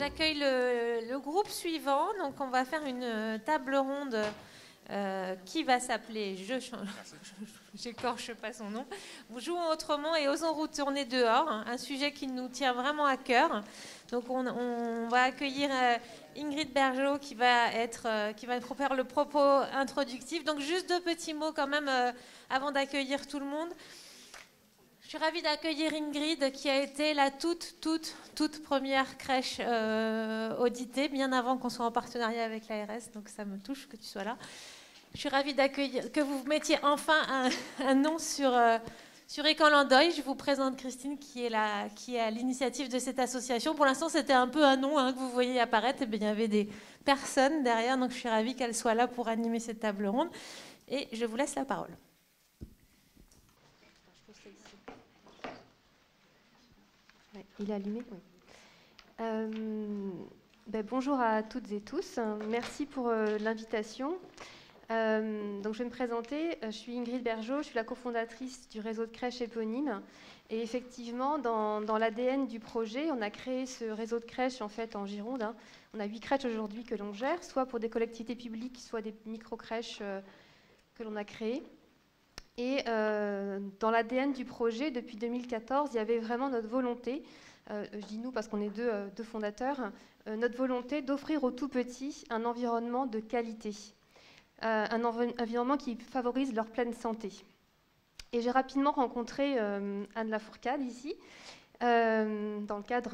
J'accueille le groupe suivant. Donc, on va faire une table ronde qui va s'appeler j'écorche pas son nom. Jouons autrement et osons retourner dehors. Un sujet qui nous tient vraiment à cœur. Donc, on va accueillir Ingrid Bergeaud qui va faire le propos introductif. Donc, juste deux petits mots quand même avant d'accueillir tout le monde. Je suis ravie d'accueillir Ingrid qui a été la toute première crèche auditée, bien avant qu'on soit en partenariat avec l'ARS, donc ça me touche que tu sois là. Je suis ravie d'accueillir, que vous mettiez enfin un nom sur École-en-Deuil. Je vous présente Christine qui est à l'initiative de cette association. Pour l'instant, c'était un peu un nom que vous voyez apparaître. Et bien, il y avait des personnes derrière, donc je suis ravie qu'elle soit là pour animer cette table ronde. Et je vous laisse la parole. Il est allumé, oui. Bonjour à toutes et tous. Merci pour l'invitation. Donc, je vais me présenter. Je suis Ingrid Bergeaud, je suis la cofondatrice du réseau de crèches éponyme. Et effectivement, dans l'ADN du projet, on a créé ce réseau de crèches en fait en Gironde. On a 8 crèches aujourd'hui que l'on gère, soit pour des collectivités publiques, soit des micro-crèches que l'on a créées. Et dans l'ADN du projet, depuis 2014, il y avait vraiment notre volonté, je dis nous parce qu'on est deux fondateurs, notre volonté d'offrir aux tout-petits un environnement de qualité, un environnement qui favorise leur pleine santé. Et j'ai rapidement rencontré Anne Lafourcade ici, dans le cadre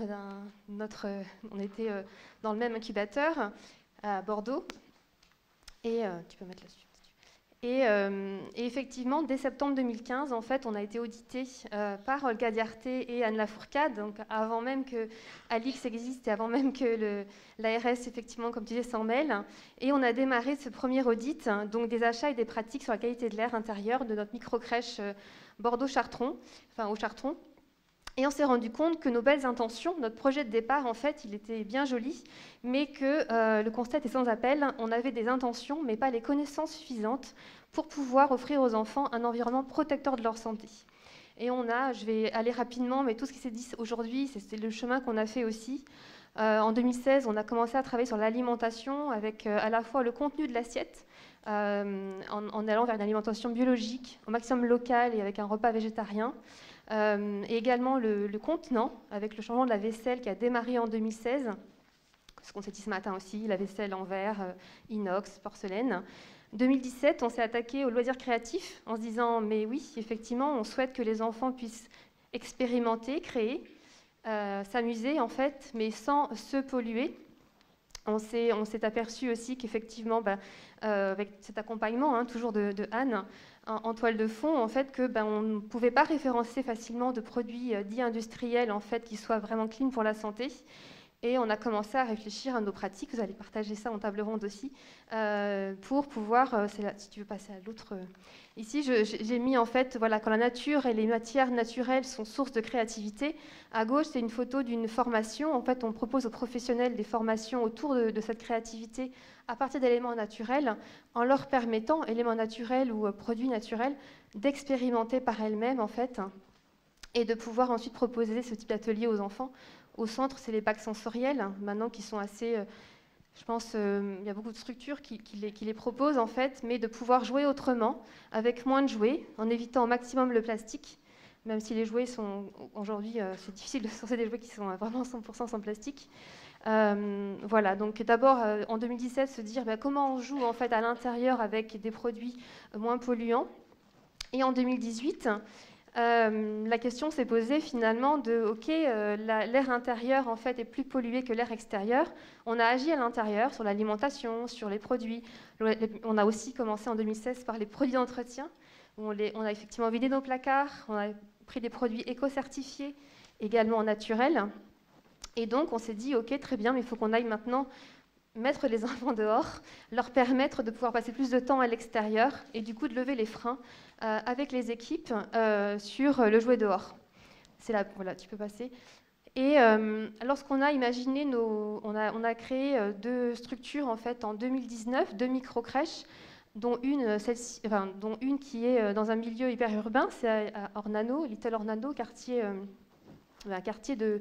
on était dans le même incubateur à Bordeaux, et tu peux mettre là-dessus. Et effectivement, dès septembre 2015, en fait, on a été audité par Olga Diarté et Anne Lafourcade, donc avant même que Alix existe et avant même que l'ARS, effectivement, comme tu disais, s'en mêle. Et on a démarré ce premier audit, donc des achats et des pratiques sur la qualité de l'air intérieur de notre microcrèche Bordeaux-Chartron, enfin au Chartron. Et on s'est rendu compte que nos belles intentions, notre projet de départ, en fait, il était bien joli, mais que le constat était sans appel. On avait des intentions, mais pas les connaissances suffisantes pour pouvoir offrir aux enfants un environnement protecteur de leur santé. Et je vais aller rapidement, mais tout ce qui s'est dit aujourd'hui, c'est le chemin qu'on a fait aussi. En 2016, on a commencé à travailler sur l'alimentation avec à la fois le contenu de l'assiette, en allant vers une alimentation biologique, au maximum locale et avec un repas végétarien. Et également le contenant, avec le changement de la vaisselle qui a démarré en 2016, ce qu'on s'est dit ce matin aussi, la vaisselle en verre, inox, porcelaine. 2017, on s'est attaqué aux loisirs créatifs en se disant, mais oui, effectivement, on souhaite que les enfants puissent expérimenter, créer, s'amuser en fait, mais sans se polluer. On s'est aperçu aussi qu'effectivement, avec cet accompagnement, toujours de Anne, en toile de fond, en fait, que on ne pouvait pas référencer facilement de produits dits industriels, en fait, qui soient vraiment clean pour la santé. Et on a commencé à réfléchir à nos pratiques. Vous allez partager ça en table ronde aussi, pour pouvoir. Si tu veux passer à l'autre. Ici, j'ai mis en fait, voilà, quand la nature et les matières naturelles sont source de créativité. À gauche, c'est une photo d'une formation. En fait, on propose aux professionnels des formations autour de cette créativité à partir d'éléments naturels, en leur permettant, éléments naturels ou produits naturels, d'expérimenter par elles-mêmes, en fait, et de pouvoir ensuite proposer ce type d'atelier aux enfants. Au centre, c'est les bacs sensoriels, maintenant qui sont assez... je pense il y a beaucoup de structures qui les proposent, en fait, mais de pouvoir jouer autrement, avec moins de jouets, en évitant au maximum le plastique, même si les jouets sont... Aujourd'hui, c'est difficile de sourcer des jouets qui sont vraiment 100% sans plastique. Voilà, donc d'abord, en 2017, se dire comment on joue en fait, à l'intérieur avec des produits moins polluants. Et en 2018... la question s'est posée finalement de l'air intérieur en fait est plus pollué que l'air extérieur. On a agi à l'intérieur sur l'alimentation, sur les produits. On a aussi commencé en 2016 par les produits d'entretien. On a effectivement vidé nos placards, on a pris des produits éco-certifiés, également naturels. Et donc on s'est dit ok, très bien, mais il faut qu'on aille maintenant mettre les enfants dehors, leur permettre de pouvoir passer plus de temps à l'extérieur et du coup de lever les freins avec les équipes sur le jouet dehors. C'est là, voilà, tu peux passer. Et lorsqu'on a imaginé on a créé 2 structures en fait en 2019, 2 micro-crèches, dont une qui est dans un milieu hyper urbain, c'est à Ornano, Little Ornano, un quartier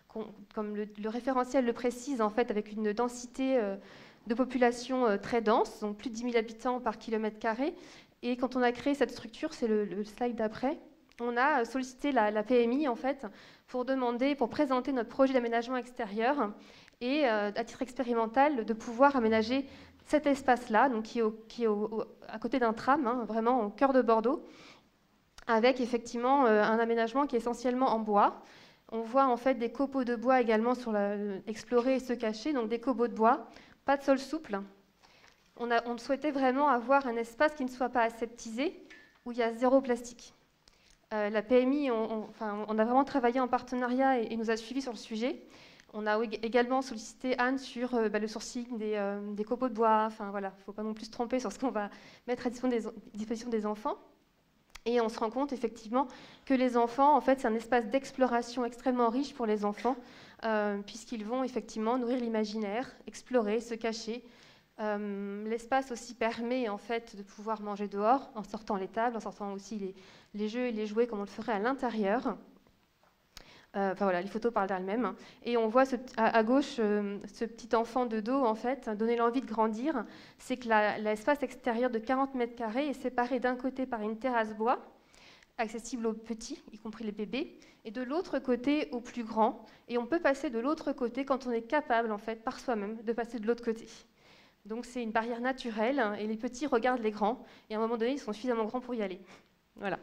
comme le référentiel le précise, en fait, avec une densité de population très dense, donc plus de 10 000 habitants par kilomètre carré. Et quand on a créé cette structure, c'est le slide d'après, on a sollicité la PMI, en fait, pour présenter notre projet d'aménagement extérieur et, à titre expérimental, de pouvoir aménager cet espace-là, donc qui est à côté d'un tram, hein, vraiment au cœur de Bordeaux, avec effectivement un aménagement qui est essentiellement en bois. On voit en fait des copeaux de bois également explorer et se cacher, donc des copeaux de bois, pas de sol souple. On souhaitait vraiment avoir un espace qui ne soit pas aseptisé, où il y a zéro plastique. La PMI, on a vraiment travaillé en partenariat et nous a suivis sur le sujet. On a également sollicité Anne sur le sourcing des copeaux de bois. Enfin voilà, il ne faut pas non plus se tromper sur ce qu'on va mettre à disposition des enfants. Et on se rend compte effectivement que les enfants, en fait, c'est un espace d'exploration extrêmement riche pour les enfants, puisqu'ils vont effectivement nourrir l'imaginaire, explorer, se cacher. L'espace aussi permet en fait de pouvoir manger dehors, en sortant les tables, en sortant aussi les jeux et les jouets comme on le ferait à l'intérieur. Voilà, les photos parlent d'elles-mêmes. Et on voit à gauche ce petit enfant de dos, en fait, donner l'envie de grandir. C'est que l'espace extérieur de 40 mètres carrés est séparé d'un côté par une terrasse bois, accessible aux petits, y compris les bébés, et de l'autre côté aux plus grands. Et on peut passer de l'autre côté quand on est capable, en fait, par soi-même, de passer de l'autre côté. Donc c'est une barrière naturelle, et les petits regardent les grands, et à un moment donné, ils sont suffisamment grands pour y aller. Voilà.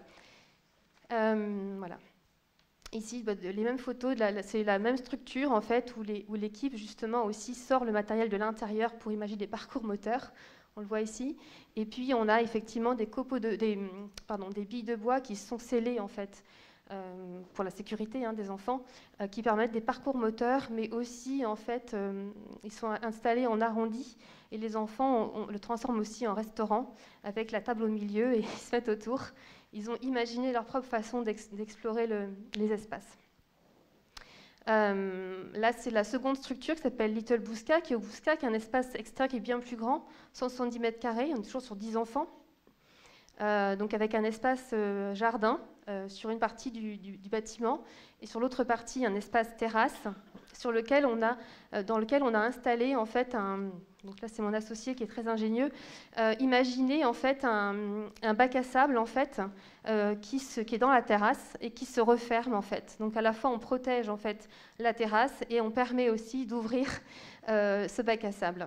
Voilà. Ici, les mêmes photos, c'est la même structure en fait, où l'équipe justement aussi sort le matériel de l'intérieur pour imaginer des parcours moteurs. On le voit ici. Et puis on a effectivement des billes de bois qui sont scellées en fait pour la sécurité des enfants, qui permettent des parcours moteurs, mais aussi en fait ils sont installés en arrondi et les enfants on le transforme aussi en restaurant avec la table au milieu et ils se mettent autour. Ils ont imaginé leur propre façon d'explorer les espaces. Là, c'est la seconde structure qui s'appelle Little Bouska, qui est au Bouska, qui est un espace extérieur qui est bien plus grand, 170 mètres carrés, on est toujours sur 10 enfants. Donc avec un espace jardin sur une partie du bâtiment et sur l'autre partie un espace terrasse dans lequel on a installé en fait donc là c'est mon associé qui est très ingénieux, imaginé en fait un bac à sable en fait qui est dans la terrasse et qui se referme en fait. Donc à la fois on protège en fait la terrasse et on permet aussi d'ouvrir ce bac à sable.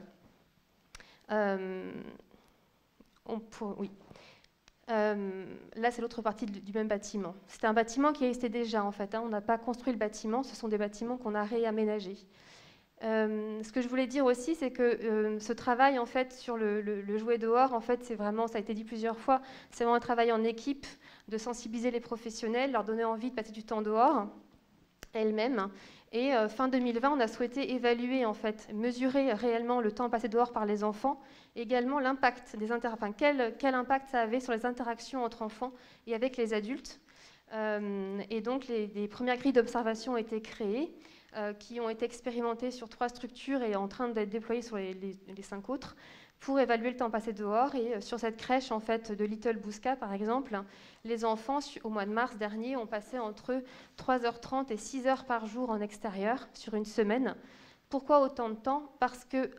Oui. Là, c'est l'autre partie du même bâtiment. C'était un bâtiment qui existait déjà, en fait. On n'a pas construit le bâtiment, ce sont des bâtiments qu'on a réaménagés. Ce que je voulais dire aussi, c'est que ce travail, en fait, sur le jouet dehors, en fait, c'est vraiment, ça a été dit plusieurs fois, c'est vraiment un travail en équipe, de sensibiliser les professionnels, leur donner envie de passer du temps dehors, elles-mêmes. Et fin 2020, on a souhaité évaluer, en fait, mesurer réellement le temps passé dehors par les enfants, et également l'impact quel impact ça avait sur les interactions entre enfants et avec les adultes. Et donc, les premières grilles d'observation ont été créées, qui ont été expérimentées sur 3 structures et en train d'être déployées sur les 5 autres, pour évaluer le temps passé dehors. Et sur cette crèche en fait, de Little Bouska, par exemple, les enfants, au mois de mars dernier, ont passé entre 3h30 et 6h par jour en extérieur sur une semaine. Pourquoi autant de temps ? Parce que,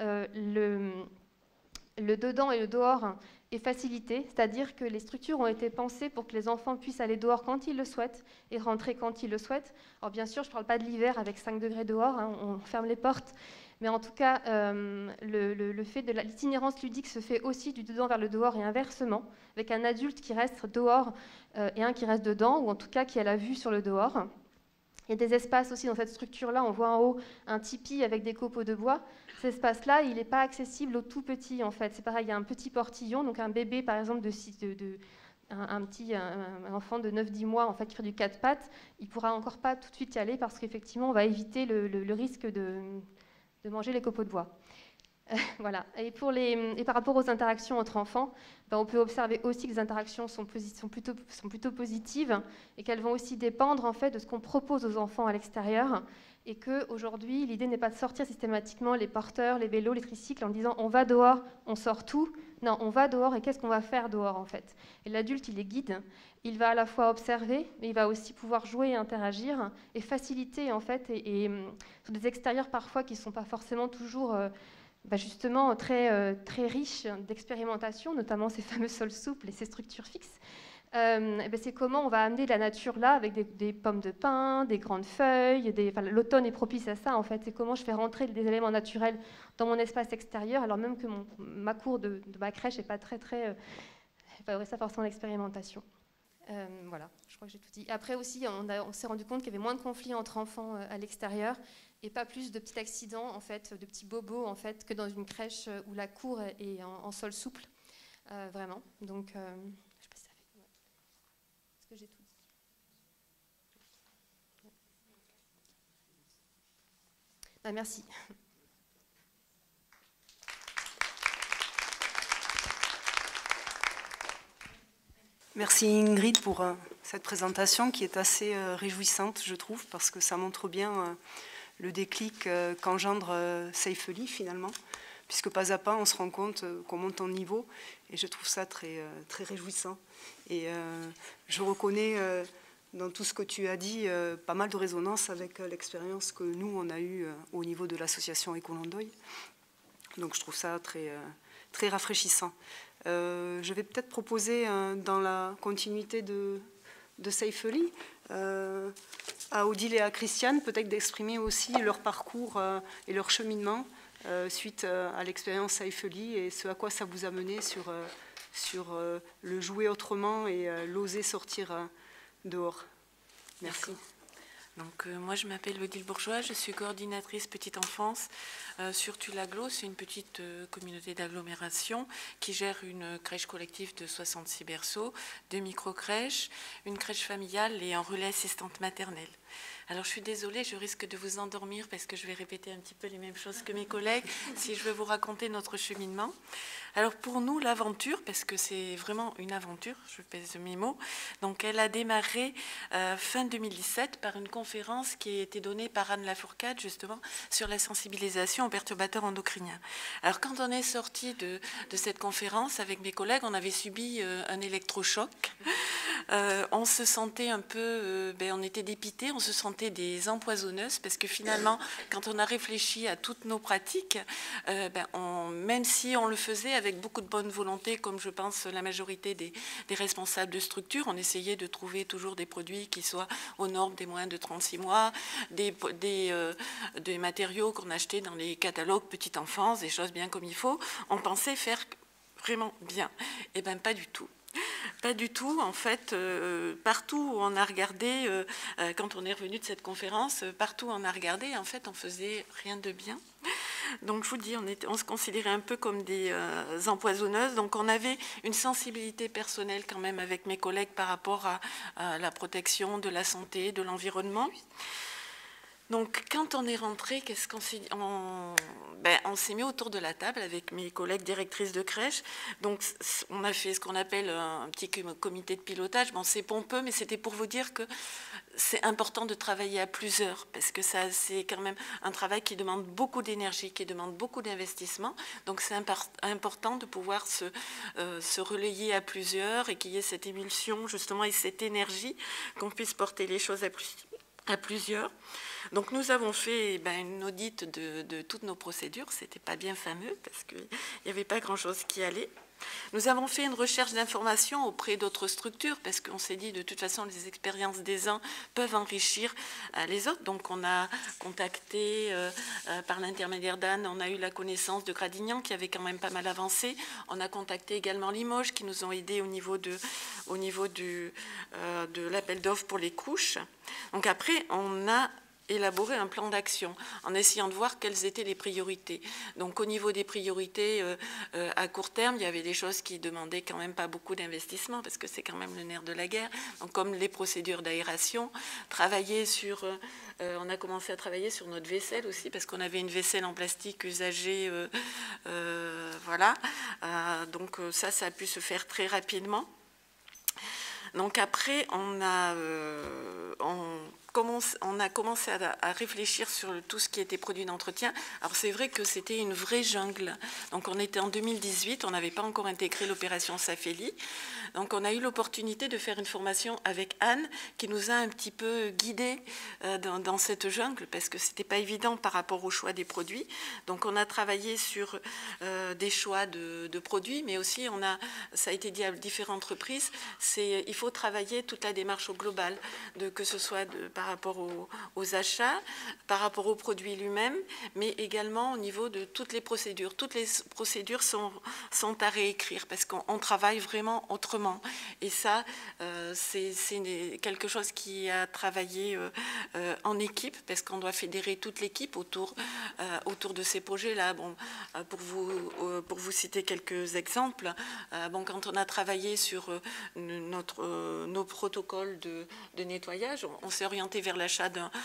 le dedans et le dehors est facilité, c'est-à-dire que les structures ont été pensées pour que les enfants puissent aller dehors quand ils le souhaitent et rentrer quand ils le souhaitent. Alors bien sûr, je ne parle pas de l'hiver avec 5 degrés dehors, on ferme les portes, mais en tout cas, le fait de l'itinérance ludique se fait aussi du dedans vers le dehors et inversement, avec un adulte qui reste dehors et un qui reste dedans, ou en tout cas qui a la vue sur le dehors. Il y a des espaces aussi dans cette structure-là, on voit en haut un tipi avec des copeaux de bois. Cet espace-là, il n'est pas accessible aux tout petits, en fait. C'est pareil, il y a un petit portillon, donc un bébé, par exemple, un enfant de 9-10 mois, en fait, qui fait du 4 pattes, il ne pourra encore pas tout de suite y aller parce qu'effectivement, on va éviter le risque de manger les copeaux de bois. Voilà. Et par rapport aux interactions entre enfants, on peut observer aussi que les interactions sont plutôt positives et qu'elles vont aussi dépendre en fait de ce qu'on propose aux enfants à l'extérieur, et qu'aujourd'hui, l'idée n'est pas de sortir systématiquement les porteurs, les vélos, les tricycles en disant on va dehors, on sort tout, Non, on va dehors et qu'est-ce qu'on va faire dehors en fait? Et l'adulte, il est guide, il va à la fois observer, mais il va aussi pouvoir jouer et interagir et faciliter en fait, sur des extérieurs parfois qui ne sont pas forcément toujours justement très riches d'expérimentation, notamment ces fameux sols souples et ces structures fixes. C'est comment on va amener la nature là avec des pommes de pin, des grandes feuilles, l'automne est propice à ça en fait, c'est comment je fais rentrer des éléments naturels dans mon espace extérieur, alors même que ma cour de ma crèche n'est pas très favorise ça forcément l'expérimentation. Voilà, je crois que j'ai tout dit. Après aussi, on s'est rendu compte qu'il y avait moins de conflits entre enfants à l'extérieur et pas plus de petits accidents en fait, de petits bobos en fait, que dans une crèche où la cour est en sol souple, vraiment. Donc que j'ai tout dit. Merci. Merci Ingrid pour cette présentation qui est assez réjouissante, je trouve, parce que ça montre bien le déclic qu'engendre Safely finalement, puisque pas à pas on se rend compte qu'on monte en niveau, et je trouve ça très réjouissant. Et je reconnais dans tout ce que tu as dit pas mal de résonance avec l'expérience que nous on a eue au niveau de l'association Écolandoy. Donc je trouve ça très rafraîchissant. Je vais peut-être proposer, dans la continuité de Safely, à Odile et à Christiane, peut-être d'exprimer aussi leur parcours et leur cheminement suite à l'expérience Safely et ce à quoi ça vous a mené sur le jouer autrement et l'oser sortir dehors. Merci. Donc, moi, je m'appelle Odile Bourgeois, je suis coordinatrice petite enfance sur Tulaglo. C'est une petite communauté d'agglomération qui gère une crèche collective de 66 berceaux, 2 micro-crèches, une crèche familiale et un relais assistante maternelle. Alors, je suis désolée, je risque de vous endormir parce que je vais répéter un petit peu les mêmes choses que mes collègues si je veux vous raconter notre cheminement. Alors, pour nous, l'aventure, parce que c'est vraiment une aventure, je pèse mes mots, donc elle a démarré fin 2017 par une conférence qui a été donnée par Anne Lafourcade, justement, sur la sensibilisation aux perturbateurs endocriniens. Alors, quand on est sorti de cette conférence avec mes collègues, on avait subi un électrochoc. On se sentait un peu, on était dépités, on se sentait des empoisonneuses parce que finalement, quand on a réfléchi à toutes nos pratiques, même si on le faisait avec beaucoup de bonne volonté, comme je pense la majorité des responsables de structure, on essayait de trouver toujours des produits qui soient aux normes des moins de 36 mois, des matériaux qu'on achetait dans les catalogues petite enfance, des choses bien comme il faut. On pensait faire vraiment bien. Eh bien, pas du tout. Pas du tout. En fait, partout où on a regardé, quand on est revenu de cette conférence, partout où on a regardé, en fait, on faisait rien de bien. Donc, je vous dis, on se considérait un peu comme des empoisonneuses. Donc, on avait une sensibilité personnelle quand même avec mes collègues par rapport à la protection de la santé, de l'environnement. Donc, quand on est rentré, qu'est-ce qu'on s'est dit? On s'est mis autour de la table avec mes collègues directrices de crèche. Donc, on a fait ce qu'on appelle un petit comité de pilotage. Bon, c'est pompeux, mais c'était pour vous dire que c'est important de travailler à plusieurs, parce que ça, c'est quand même un travail qui demande beaucoup d'énergie, qui demande beaucoup d'investissement. Donc, c'est important de pouvoir se relayer à plusieurs et qu'il y ait cette émulsion, justement, et cette énergie, qu'on puisse porter les choses à plusieurs. Donc nous avons fait une audite de toutes nos procédures. C'était pas bien fameux parce qu'il n'y avait pas grand-chose qui allait. Nous avons fait une recherche d'informations auprès d'autres structures parce qu'on s'est dit de toute façon les expériences des uns peuvent enrichir les autres. Donc on a contacté par l'intermédiaire d'Anne, on a eu la connaissance de Gradignan qui avait quand même pas mal avancé. On a contacté également Limoges qui nous ont aidés au niveau de l'appel d'offres pour les couches. Donc après on a élaborer un plan d'action en essayant de voir quelles étaient les priorités. Donc au niveau des priorités à court terme, il y avait des choses qui demandaient quand même pas beaucoup d'investissement parce que c'est quand même le nerf de la guerre. Donc comme les procédures d'aération, on a commencé à travailler sur notre vaisselle aussi parce qu'on avait une vaisselle en plastique usagée, voilà. Donc ça a pu se faire très rapidement. Donc après, on a commencé à réfléchir sur tout ce qui était produit d'entretien, alors c'est vrai que c'était une vraie jungle. Donc on était en 2018, on n'avait pas encore intégré l'opération Safeli. Donc on a eu l'opportunité de faire une formation avec Anne qui nous a un petit peu guidés dans cette jungle parce que c'était pas évident par rapport au choix des produits. Donc on a travaillé sur des choix de produits, mais aussi ça a été dit à différentes reprises, il faut travailler toute la démarche au global, que ce soit par rapport aux achats, par rapport au produit lui-même, mais également au niveau de toutes les procédures. Toutes les procédures sont à réécrire parce qu'on travaille vraiment autrement. Et ça, c'est quelque chose qui a travaillé en équipe parce qu'on doit fédérer toute l'équipe autour de ces projets-là. Bon, pour vous citer quelques exemples, quand on a travaillé sur nos protocoles de nettoyage, on s'est orienté vers l'achat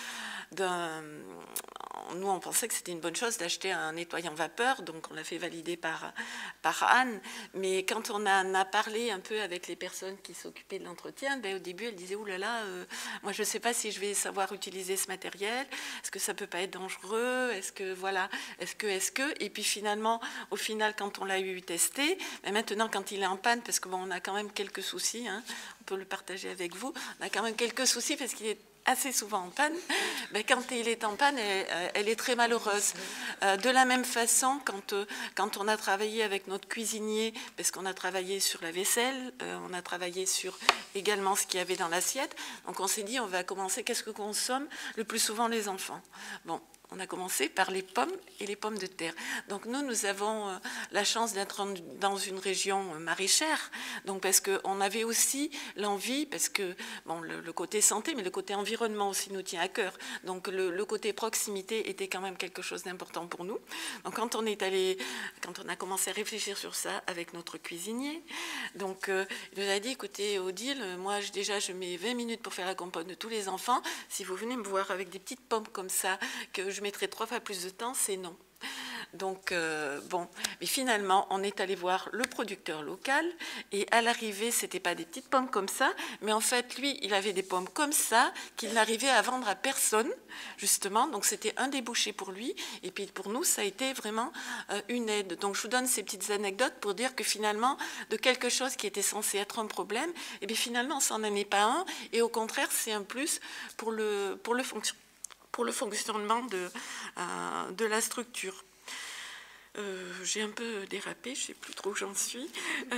nous, on pensait que c'était une bonne chose d'acheter un nettoyant vapeur, donc on l'a fait valider par Anne. Mais quand on en a parlé un peu avec les personnes qui s'occupaient de l'entretien, au début, elles disaient « Ouh là là, moi je ne sais pas si je vais savoir utiliser ce matériel, est-ce que ça ne peut pas être dangereux, est-ce que voilà, est-ce que… » Et puis finalement, quand on l'a eu testé, maintenant quand il est en panne, parce qu'on a quand même quelques soucis, hein, on peut le partager avec vous, on a quand même quelques soucis parce qu'il est assez souvent en panne, quand il est en panne, elle est très malheureuse. De la même façon, quand on a travaillé avec notre cuisinier, parce qu'on a travaillé sur la vaisselle, on a travaillé sur également ce qu'il y avait dans l'assiette, donc on s'est dit, on va commencer, qu'est-ce que consomment le plus souvent les enfants? Bon, on a commencé par les pommes et les pommes de terre. Donc nous avons la chance d'être dans une région maraîchère, donc parce qu'on avait aussi l'envie, parce que bon, le côté santé, mais le côté environnement aussi nous tient à cœur. Donc le côté proximité était quand même quelque chose d'important pour nous. Donc quand on a commencé à réfléchir sur ça avec notre cuisinier, donc il nous a dit, écoutez Odile, moi je mets 20 minutes pour faire la compote de tous les enfants. Si vous venez me voir avec des petites pommes comme ça, que je mettrai 3 fois plus de temps, c'est non. Donc, bon, mais finalement, on est allé voir le producteur local et à l'arrivée, ce n'était pas des petites pommes comme ça, mais en fait, lui, il avait des pommes comme ça qu'il n'arrivait à vendre à personne, justement. Donc, c'était un débouché pour lui. Et puis, pour nous, ça a été vraiment une aide. Donc, je vous donne ces petites anecdotes pour dire que finalement, de quelque chose qui était censé être un problème, et bien finalement, ça n'en est pas un. Et au contraire, c'est un plus pour le fonctionnement de la structure. J'ai un peu dérapé, je ne sais plus trop où j'en suis.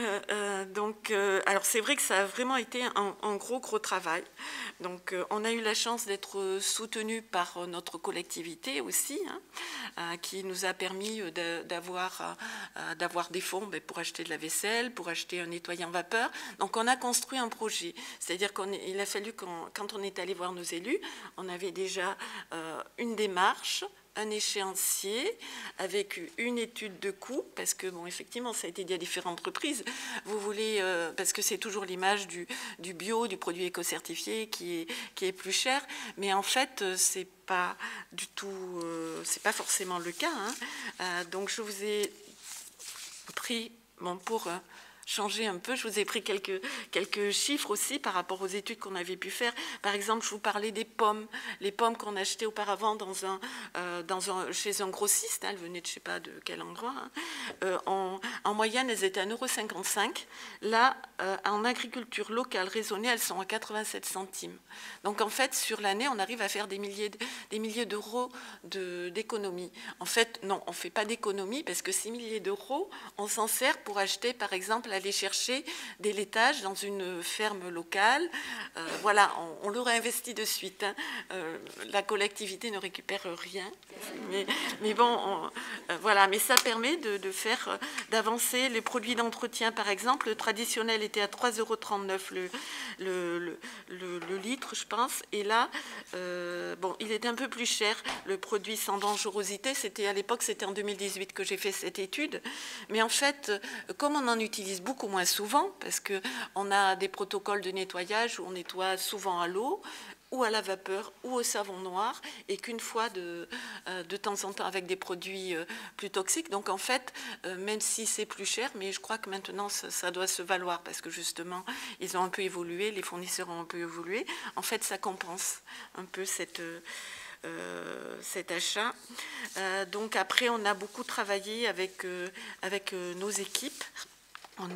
Alors c'est vrai que ça a vraiment été un gros travail. Donc on a eu la chance d'être soutenu par notre collectivité aussi, hein, qui nous a permis d'avoir des fonds pour acheter de la vaisselle, pour acheter un nettoyant vapeur. Donc on a construit un projet. C'est-à-dire qu'il a fallu, quand on est allé voir nos élus, on avait déjà une démarche, un échéancier avec une étude de coût, parce que, bon, effectivement, ça a été dit à différentes reprises, vous voulez, parce que c'est toujours l'image du bio, du produit éco-certifié qui est plus cher, mais en fait, c'est pas du tout, c'est pas forcément le cas, hein. Donc, je vous ai pris, bon, pour changer un peu, je vous ai pris quelques chiffres aussi par rapport aux études qu'on avait pu faire. Par exemple, je vous parlais des pommes, les pommes qu'on achetait auparavant chez un grossiste, hein, elles venaient de je ne sais pas de quel endroit, hein. En moyenne, elles étaient à 1,55 €. Là, en agriculture locale raisonnée, elles sont à 87 centimes. Donc en fait, sur l'année, on arrive à faire des milliers d'euros d'économie. En fait, non, on ne fait pas d'économie parce que ces milliers d'euros, on s'en sert pour acheter, par exemple, aller chercher des laitages dans une ferme locale. Voilà, on l'aurait investi de suite, hein. La collectivité ne récupère rien. Mais bon, voilà, mais ça permet d'avancer les produits d'entretien, par exemple. Le traditionnel était à 3,39 € le litre, je pense. Et là, bon, il est un peu plus cher. Le produit sans dangerosité, à l'époque, c'était en 2018 que j'ai fait cette étude. Mais en fait, comme on en utilise beaucoup moins souvent, parce qu'on a des protocoles de nettoyage où on nettoie souvent à l'eau, ou à la vapeur ou au savon noir, et qu'une fois de temps en temps avec des produits plus toxiques. Donc en fait, même si c'est plus cher, mais je crois que maintenant ça doit se valoir, parce que justement ils ont un peu évolué, les fournisseurs ont un peu évolué. En fait, ça compense un peu cet achat. Donc après, on a beaucoup travaillé avec nos équipes. On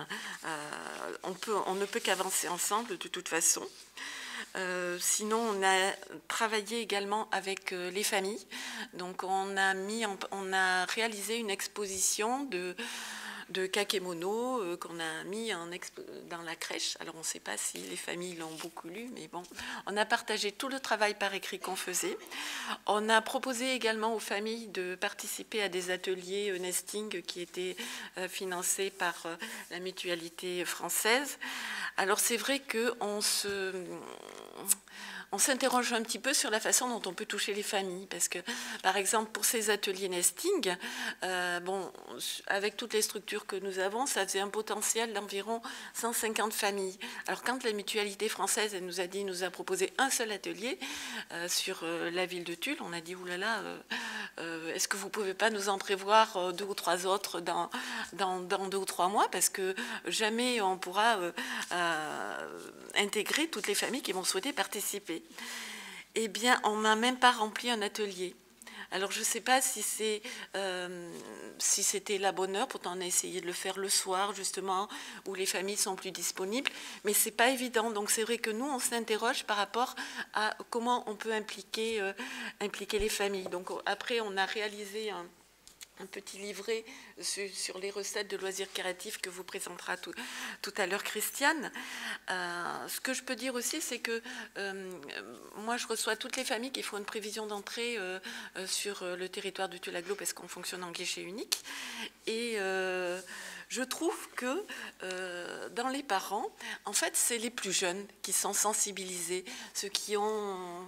ne peut qu'avancer ensemble de toute façon. Sinon, on a travaillé également avec les familles. Donc, on a réalisé une exposition de kakémono qu'on a mis dans la crèche. Alors, on ne sait pas si les familles l'ont beaucoup lu, mais bon, on a partagé tout le travail par écrit qu'on faisait. On a proposé également aux familles de participer à des ateliers nesting qui étaient financés par la mutualité française. Alors, c'est vrai qu'on s'interroge un petit peu sur la façon dont on peut toucher les familles, parce que, par exemple, pour ces ateliers nesting, avec toutes les structures que nous avons, ça faisait un potentiel d'environ 150 familles. Alors, quand la mutualité française, elle nous a proposé un seul atelier sur la ville de Tulle, on a dit, oulala, est-ce que vous ne pouvez pas nous en prévoir 2 ou 3 autres dans 2 ou 3 mois, parce que jamais on pourra intégrer toutes les familles qui vont souhaiter participer. Eh bien, on n'a même pas rempli un atelier. Alors, je ne sais pas si c'était la bonne heure, pourtant on a essayé de le faire le soir, justement, où les familles sont plus disponibles, mais ce n'est pas évident. Donc, c'est vrai que nous, on s'interroge par rapport à comment on peut impliquer les familles. Donc, après, on a réalisé un petit livret sur les recettes de loisirs créatifs que vous présentera tout à l'heure Christiane. Ce que je peux dire aussi, c'est que moi, je reçois toutes les familles qui font une prévision d'entrée sur le territoire du Tulle-Agglo, parce qu'on fonctionne en guichet unique. Et je trouve que dans les parents, en fait, c'est les plus jeunes qui sont sensibilisés, ceux qui ont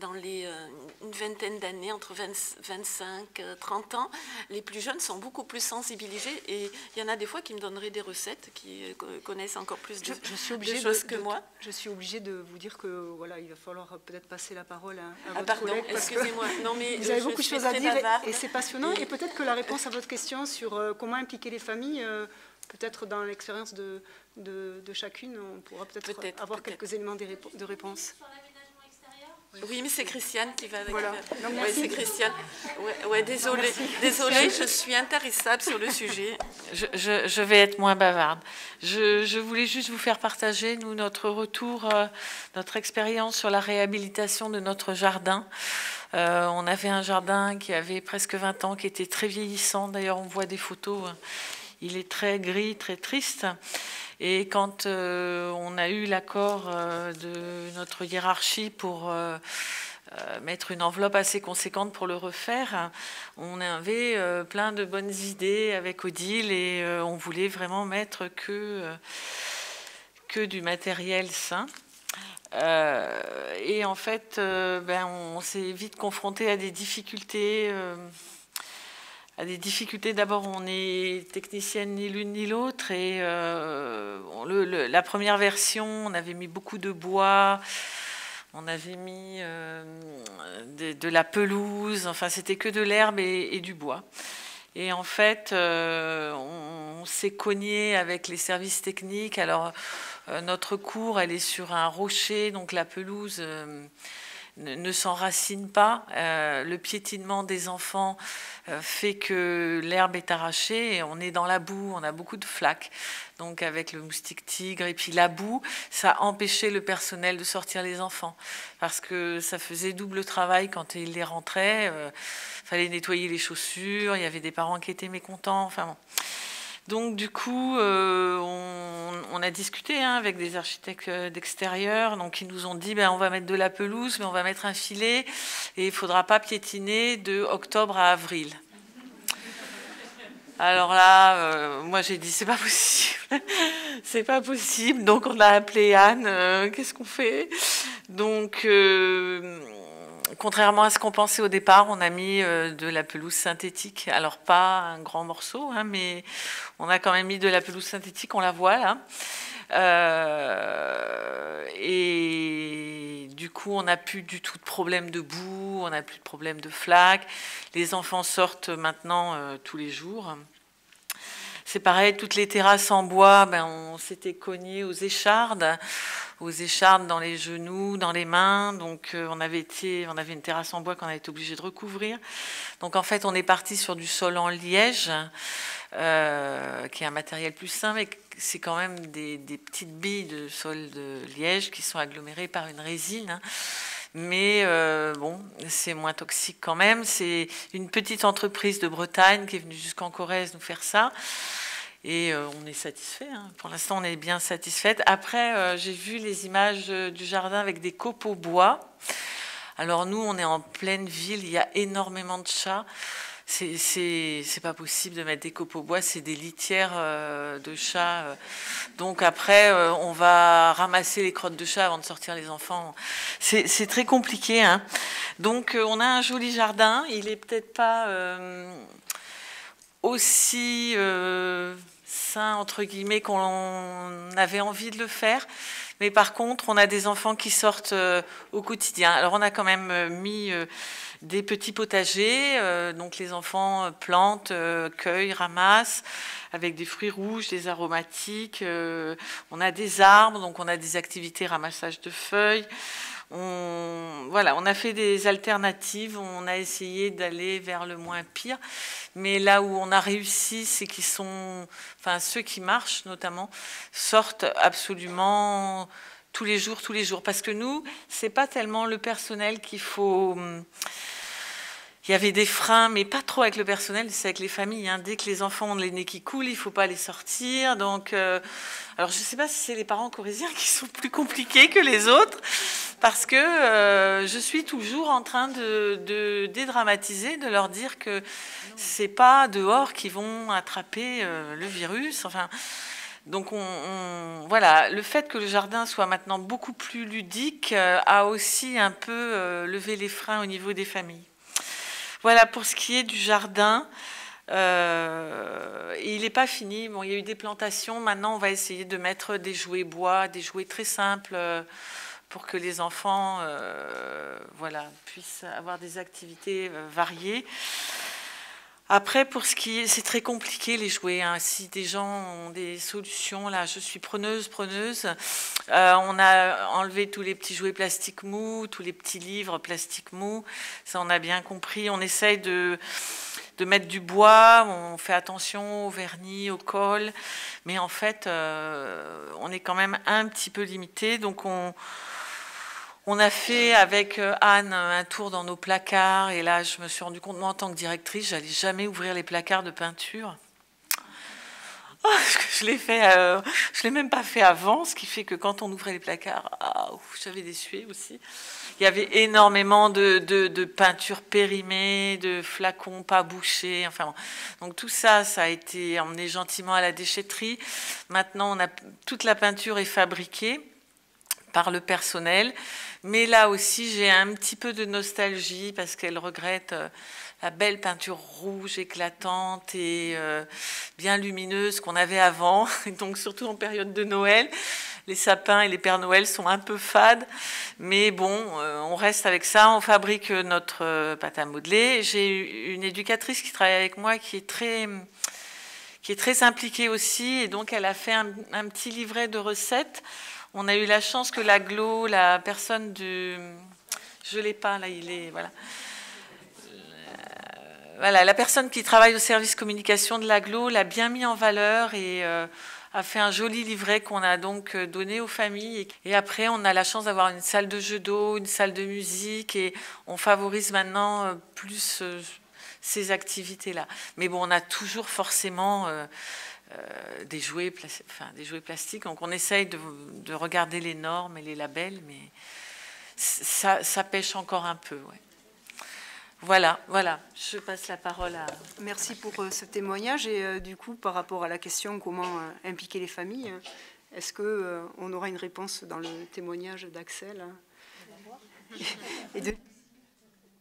une vingtaine d'années, entre 25 et 30 ans. Les plus jeunes sont beaucoup plus sensibilisés, et il y en a des fois qui me donneraient des recettes, qui connaissent encore plus de choses que moi. Je suis obligée de vous dire que voilà, il va falloir peut-être passer la parole à votre pardon, collègue. Excusez-moi. Non, mais vous avez beaucoup de choses à dire et c'est passionnant. Et peut-être que la réponse à votre question sur comment impliquer les familles, peut-être dans l'expérience de chacune, on pourra peut-être avoir quelques éléments de réponse. Oui, mais c'est Christiane qui va... Voilà. Oui, c'est Christiane. Ouais, désolée, je suis intarissable sur le sujet. Je vais être moins bavarde. Je voulais juste vous faire partager, nous, notre retour, notre expérience sur la réhabilitation de notre jardin. On avait un jardin qui avait presque 20 ans, qui était très vieillissant. D'ailleurs, on voit des photos. Il est très gris, très triste. Et quand on a eu l'accord de notre hiérarchie pour mettre une enveloppe assez conséquente pour le refaire, on avait plein de bonnes idées avec Odile, et on voulait vraiment mettre que du matériel sain. Et en fait, on s'est vite confronté à des difficultés. D'abord, on est technicienne ni l'une ni l'autre, et la première version, on avait mis beaucoup de bois, on avait mis de la pelouse, enfin c'était que de l'herbe et du bois. Et en fait, on s'est cogné avec les services techniques. Alors, notre cour, elle est sur un rocher, donc la pelouse ne s'enracine pas. Le piétinement des enfants fait que l'herbe est arrachée, et on est dans la boue, on a beaucoup de flaques. Donc avec le moustique tigre, et puis la boue, ça empêchait le personnel de sortir les enfants, parce que ça faisait double travail quand ils les rentraient. Fallait nettoyer les chaussures, il y avait des parents qui étaient mécontents, enfin bon. Donc du coup, on a discuté avec des architectes d'extérieur, donc ils nous ont dit on va mettre de la pelouse, mais on va mettre un filet, et il ne faudra pas piétiner de octobre à avril. Alors là, moi j'ai dit c'est pas possible, c'est pas possible. Donc on a appelé Anne, qu'est-ce qu'on fait? Donc contrairement à ce qu'on pensait au départ, on a mis de la pelouse synthétique. Alors pas un grand morceau, mais on a quand même mis de la pelouse synthétique, on la voit là. Et du coup, on n'a plus du tout de problème de boue, on n'a plus de problème de flaques. Les enfants sortent maintenant tous les jours. C'est pareil, toutes les terrasses en bois, on s'était cogné aux échardes dans les genoux, dans les mains. Donc on avait une terrasse en bois qu'on a été obligé de recouvrir. Donc en fait, on est parti sur du sol en liège, qui est un matériel plus sain, mais c'est quand même des petites billes de sol de liège qui sont agglomérées par une résine. Mais bon, c'est moins toxique quand même. C'est une petite entreprise de Bretagne qui est venue jusqu'en Corrèze nous faire ça. Et on est satisfait. Pour l'instant, on est bien satisfaite. Après, j'ai vu les images du jardin avec des copeaux bois. Alors nous, on est en pleine ville. Il y a énormément de chats. C'est pas possible de mettre des copeaux bois. C'est des litières de chats. Donc après, on va ramasser les crottes de chat avant de sortir les enfants. C'est très compliqué. Donc on a un joli jardin. Il est peut-être pas aussi sain, entre guillemets, qu'on avait envie de le faire. Mais par contre, on a des enfants qui sortent au quotidien. Alors, on a quand même mis des petits potagers. Donc, les enfants plantent, cueillent, ramassent, avec des fruits rouges, des aromatiques. On a des arbres, donc on a des activités ramassage de feuilles. On a fait des alternatives, on a essayé d'aller vers le moins pire, mais là où on a réussi, c'est qu'ils sont, ceux qui marchent notamment, sortent absolument tous les jours, parce que nous, c'est pas tellement le personnel qu'il faut. Il y avait des freins, mais pas trop avec le personnel, c'est avec les familles. Dès que les enfants ont les nez qui coulent, il ne faut pas les sortir. Donc, alors je ne sais pas si c'est les parents corréziens qui sont plus compliqués que les autres, parce que je suis toujours en train de dédramatiser, de leur dire que c'est pas dehors qu'ils vont attraper le virus. Donc voilà, le fait que le jardin soit maintenant beaucoup plus ludique a aussi un peu levé les freins au niveau des familles. Voilà pour ce qui est du jardin. Il n'est pas fini. Bon, il y a eu des plantations. Maintenant, on va essayer de mettre des jouets bois, des jouets très simples pour que les enfants puissent avoir des activités variées. Après, pour ce qui est, c'est très compliqué les jouets. Si des gens ont des solutions, là, je suis preneuse. On a enlevé tous les petits jouets plastiques mous, tous les petits livres plastiques mous. Ça, on a bien compris. On essaye de mettre du bois. On fait attention au vernis, au colle. Mais en fait, on est quand même un petit peu limité. Donc, on a fait avec Anne un tour dans nos placards et là je me suis rendu compte, moi en tant que directrice, j'allais jamais ouvrir les placards de peinture. Je l'ai même pas fait avant, ce qui fait que quand on ouvrait les placards, j'avais des suées aussi. Il y avait énormément de peintures périmées, de flacons pas bouchés. Donc tout ça, ça a été emmené gentiment à la déchetterie. Maintenant, toute la peinture est fabriquée par le personnel, mais là aussi j'ai un petit peu de nostalgie parce qu'elle regrette la belle peinture rouge éclatante et bien lumineuse qu'on avait avant, et donc surtout en période de Noël. Les sapins et les Pères Noël sont un peu fades, mais bon, on reste avec ça, on fabrique notre pâte à modeler. J'ai une éducatrice qui travaille avec moi qui est très impliquée aussi, et donc elle a fait un petit livret de recettes. On a eu la chance que l'agglo, la personne du... Je ne l'ai pas, là, il est... Voilà. La personne qui travaille au service communication de l'agglo l'a bien mis en valeur et a fait un joli livret qu'on a donc donné aux familles. Et après, on a la chance d'avoir une salle de jeux d'eau, une salle de musique, et on favorise maintenant plus ces activités-là. Mais bon, on a toujours forcément... des jouets plastiques. Donc on essaye de regarder les normes et les labels, mais ça pêche encore un peu. Ouais. Voilà. Je passe la parole à... Merci pour ce témoignage. Et du coup, par rapport à la question comment impliquer les familles, est-ce qu'on aura une réponse dans le témoignage d'Axel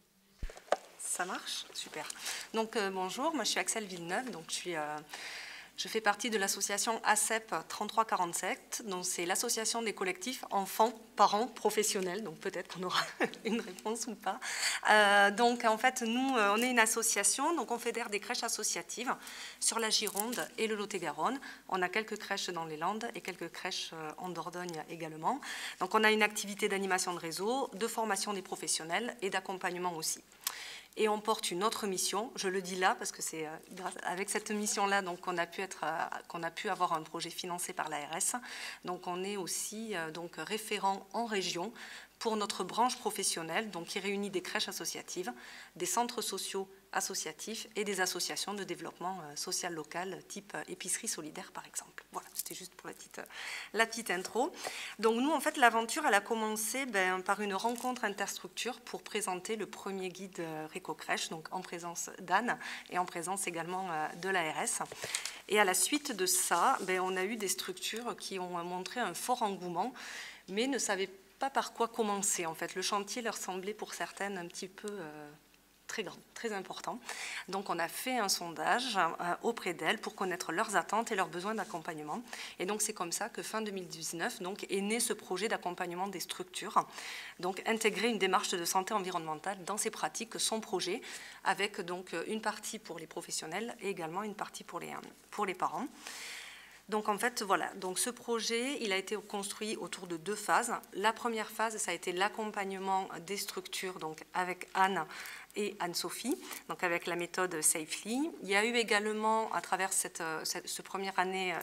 Ça marche ? Super. Donc bonjour, moi je suis Axel Villeneuve, donc je suis Je fais partie de l'association ACEP 3347, donc c'est l'association des collectifs enfants, parents, professionnels, donc peut-être qu'on aura une réponse ou pas. Donc en fait, nous, on est une association, donc on fédère des crèches associatives sur la Gironde et le Lot-et-Garonne. On a quelques crèches dans les Landes et quelques crèches en Dordogne également. Donc on a une activité d'animation de réseau, de formation des professionnels et d'accompagnement aussi. Et on porte une autre mission, je le dis là parce que c'est avec cette mission-là qu'on a pu avoir un projet financé par l'ARS. Donc on est aussi donc référent en région pour notre branche professionnelle, donc qui réunit des crèches associatives, des centres sociaux associatifs et des associations de développement social local, type épicerie solidaire par exemple. Voilà, c'était juste pour la petite intro. Donc nous, en fait, l'aventure, elle a commencé par une rencontre interstructure pour présenter le premier guide Réco-Crèche, donc en présence d'Anne et en présence également de l'ARS. Et à la suite de ça, on a eu des structures qui ont montré un fort engouement, mais ne savaient pas par quoi commencer. En fait, le chantier leur semblait pour certaines un petit peu très grand, très important. Donc on a fait un sondage auprès d'elles pour connaître leurs attentes et leurs besoins d'accompagnement. Et donc c'est comme ça que fin 2019 donc, est né ce projet d'accompagnement des structures. Donc intégrer une démarche de santé environnementale dans ces pratiques, son projet, avec donc une partie pour les professionnels et également une partie pour les parents. Donc en fait, voilà, donc ce projet, il a été construit autour de 2 phases. La première phase, ça a été l'accompagnement des structures, donc avec Anne et Anne-Sophie, donc avec la méthode Safely. Il y a eu également, à travers cette première année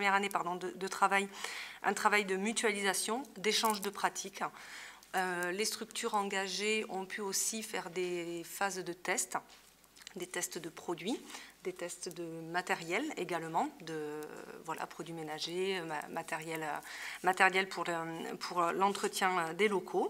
de travail, un travail de mutualisation, d'échange de pratiques. Les structures engagées ont pu aussi faire des phases de tests, des tests de produits, des tests de matériel également, de produits ménagers, matériel pour l'entretien des locaux.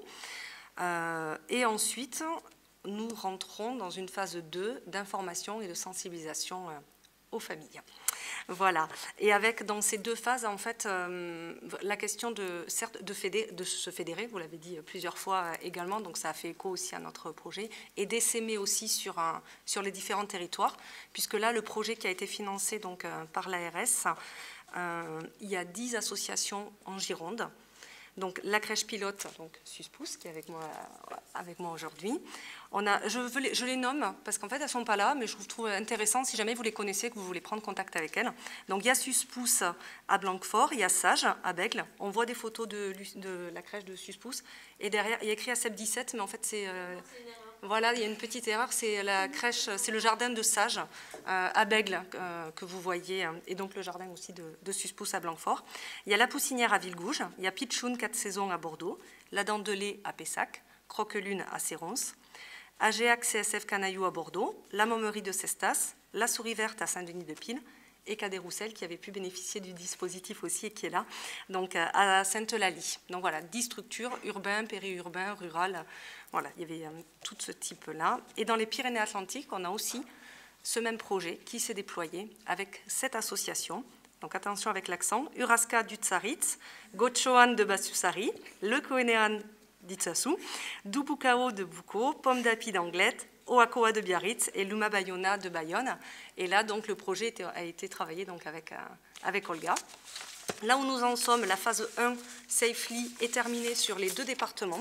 Et ensuite, nous rentrons dans une phase 2 d'information et de sensibilisation aux familles. Voilà. Et avec dans ces 2 phases, en fait, la question de se fédérer, vous l'avez dit plusieurs fois également, donc ça a fait écho aussi à notre projet, et d'essaimer aussi sur les différents territoires, puisque là, le projet qui a été financé donc, par l'ARS, il y a 10 associations en Gironde. Donc la crèche pilote, donc Suspousse, qui est avec moi aujourd'hui. Je les nomme parce qu'en fait elles ne sont pas là, mais je vous trouve intéressant si jamais vous les connaissez, que vous voulez prendre contact avec elles. Donc il y a Suspousse à Blanquefort, il y a Sage à Bègle. On voit des photos de la crèche de Suspousse et derrière il y a écrit ACEP 17, mais en fait c'est voilà, il y a une petite erreur, c'est la crèche, c'est le jardin de Sage à Bègle que vous voyez, et donc le jardin aussi de Suspousse à Blanquefort. Il y a la Poussinière à Villegouge, il y a Pitchoun 4 saisons à Bordeaux, la Dent de lait à Pessac, Croquelune à Sérons, AGEAC CSF Canaillou à Bordeaux, la Momerie de Cestas, la Souris Verte à Saint-Denis-de-Pile, et Cadet-Roussel qui avait pu bénéficier du dispositif aussi et qui est là, donc à Sainte-Eulalie. Donc voilà, 10 structures, urbain, périurbain, rural, voilà, il y avait tout ce type-là. Et dans les Pyrénées-Atlantiques, on a aussi ce même projet qui s'est déployé avec 7 associations. Donc attention avec l'accent, Uraska d'Utsaritz, Gochoan de Bassusari, Le Koenean d'Itsasu, Dubukao de Buko, Pomme d'Api d'Anglette, Oakoa de Biarritz et Luma Bayona de Bayonne. Et là, donc, le projet a été travaillé donc, avec Olga. Là où nous en sommes, la phase 1, Safely, est terminée sur les 2 départements.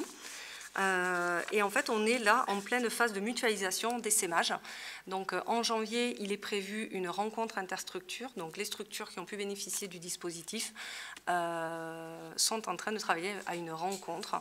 Et en fait, on est là en pleine phase de mutualisation d'essaimage. Donc, en janvier, il est prévu une rencontre interstructure. Donc, les structures qui ont pu bénéficier du dispositif sont en train de travailler à une rencontre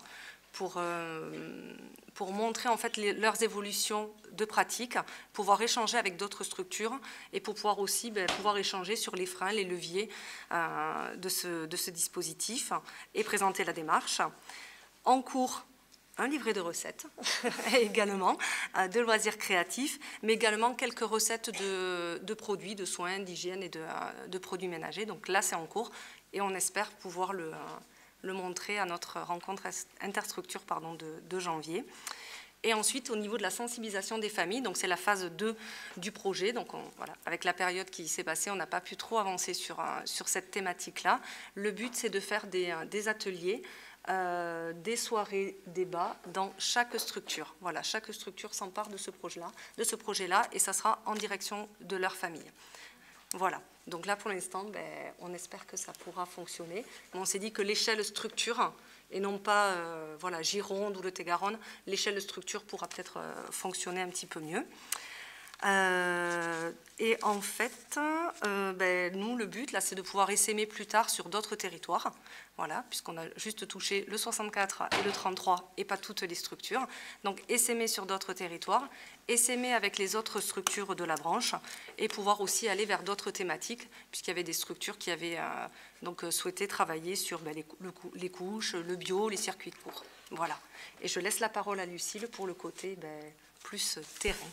pour montrer en fait leurs évolutions de pratique, pouvoir échanger avec d'autres structures et pour pouvoir aussi pouvoir échanger sur les freins, les leviers de ce dispositif et présenter la démarche. En cours, un livret de recettes également, de loisirs créatifs, mais également quelques recettes de produits, de soins, d'hygiène et de produits ménagers. Donc là, c'est en cours et on espère pouvoir le montrer à notre rencontre interstructure de janvier. Et ensuite, au niveau de la sensibilisation des familles, donc c'est la phase 2 du projet. Donc voilà, avec la période qui s'est passée, on n'a pas pu trop avancer sur cette thématique-là. Le but, c'est de faire des ateliers, des soirées débats dans chaque structure. Voilà, chaque structure s'empare de ce projet-là, et ça sera en direction de leur famille. Voilà. Donc là, pour l'instant, on espère que ça pourra fonctionner. Mais on s'est dit que l'échelle structure, et non pas voilà, Gironde ou le Lot-et-Garonne, l'échelle structure pourra peut-être fonctionner un petit peu mieux. Et en fait, nous, le but, là, c'est de pouvoir essaimer plus tard sur d'autres territoires, voilà, puisqu'on a juste touché le 64 et le 33 et pas toutes les structures. Donc, essaimer sur d'autres territoires, essaimer avec les autres structures de la branche et pouvoir aussi aller vers d'autres thématiques, puisqu'il y avait des structures qui avaient donc souhaité travailler sur les couches, le bio, les circuits courts. Voilà. Et je laisse la parole à Lucille pour le côté plus terrain.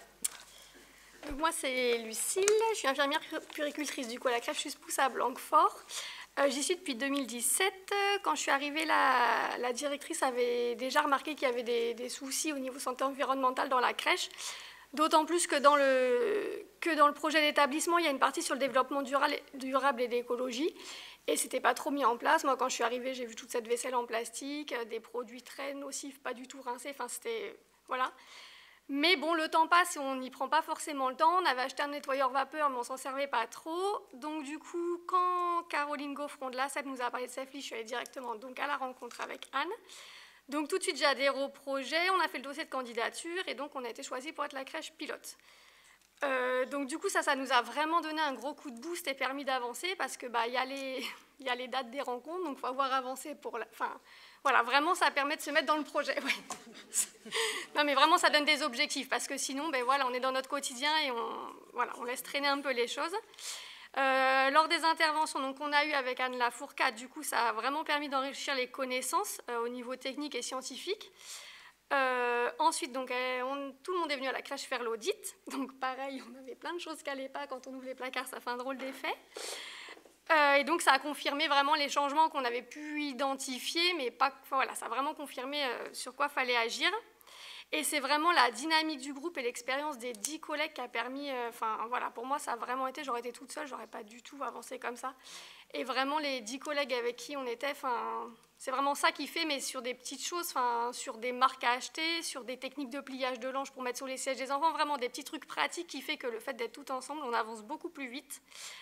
Moi, c'est Lucille, je suis infirmière puéricultrice du coup à la crèche Suze-Pousse à Blanquefort. J'y suis depuis 2017. Quand je suis arrivée, la directrice avait déjà remarqué qu'il y avait des soucis au niveau santé environnementale dans la crèche. D'autant plus que dans le projet d'établissement, il y a une partie sur le développement durable et l'écologie. Et ce n'était pas trop mis en place. Moi, quand je suis arrivée, j'ai vu toute cette vaisselle en plastique, des produits très nocifs, pas du tout rincés. Enfin, c'était... Voilà. Mais bon, le temps passe et on n'y prend pas forcément le temps. On avait acheté un nettoyeur vapeur, mais on s'en servait pas trop. Donc du coup, quand Caroline Gaufron de l'ASEP nous a parlé de Safely, je suis allée directement donc à la rencontre avec Anne. Donc tout de suite, j'ai adhéré au projet. On a fait le dossier de candidature et donc on a été choisi pour être la crèche pilote. Donc du coup, ça nous a vraiment donné un gros coup de boost et permis d'avancer parce que y a les dates des rencontres, donc il faut avoir avancé pour la... Enfin, voilà, vraiment, ça permet de se mettre dans le projet. Ouais. Non, mais vraiment, ça donne des objectifs, parce que sinon, voilà, on est dans notre quotidien et on laisse traîner un peu les choses. Lors des interventions qu'on a eues avec Anne Lafourcade, du coup, ça a vraiment permis d'enrichir les connaissances au niveau technique et scientifique. Ensuite, donc, tout le monde est venu à la crèche faire l'audit. Donc, pareil, on avait plein de choses qui n'allaient pas. Quand on ouvre les placards, ça fait un drôle d'effet. Et donc, ça a confirmé vraiment les changements qu'on avait pu identifier, mais pas, voilà, ça a vraiment confirmé sur quoi il fallait agir. Et c'est vraiment la dynamique du groupe et l'expérience des 10 collègues qui a permis... voilà, pour moi, ça a vraiment été... J'aurais été toute seule, j'aurais pas du tout avancé comme ça. Et vraiment, les 10 collègues avec qui on était... C'est vraiment ça qui fait, mais sur des petites choses, sur des marques à acheter, sur des techniques de pliage de linge pour mettre sur les sièges des enfants, vraiment des petits trucs pratiques qui fait que le fait d'être tout ensemble, on avance beaucoup plus vite.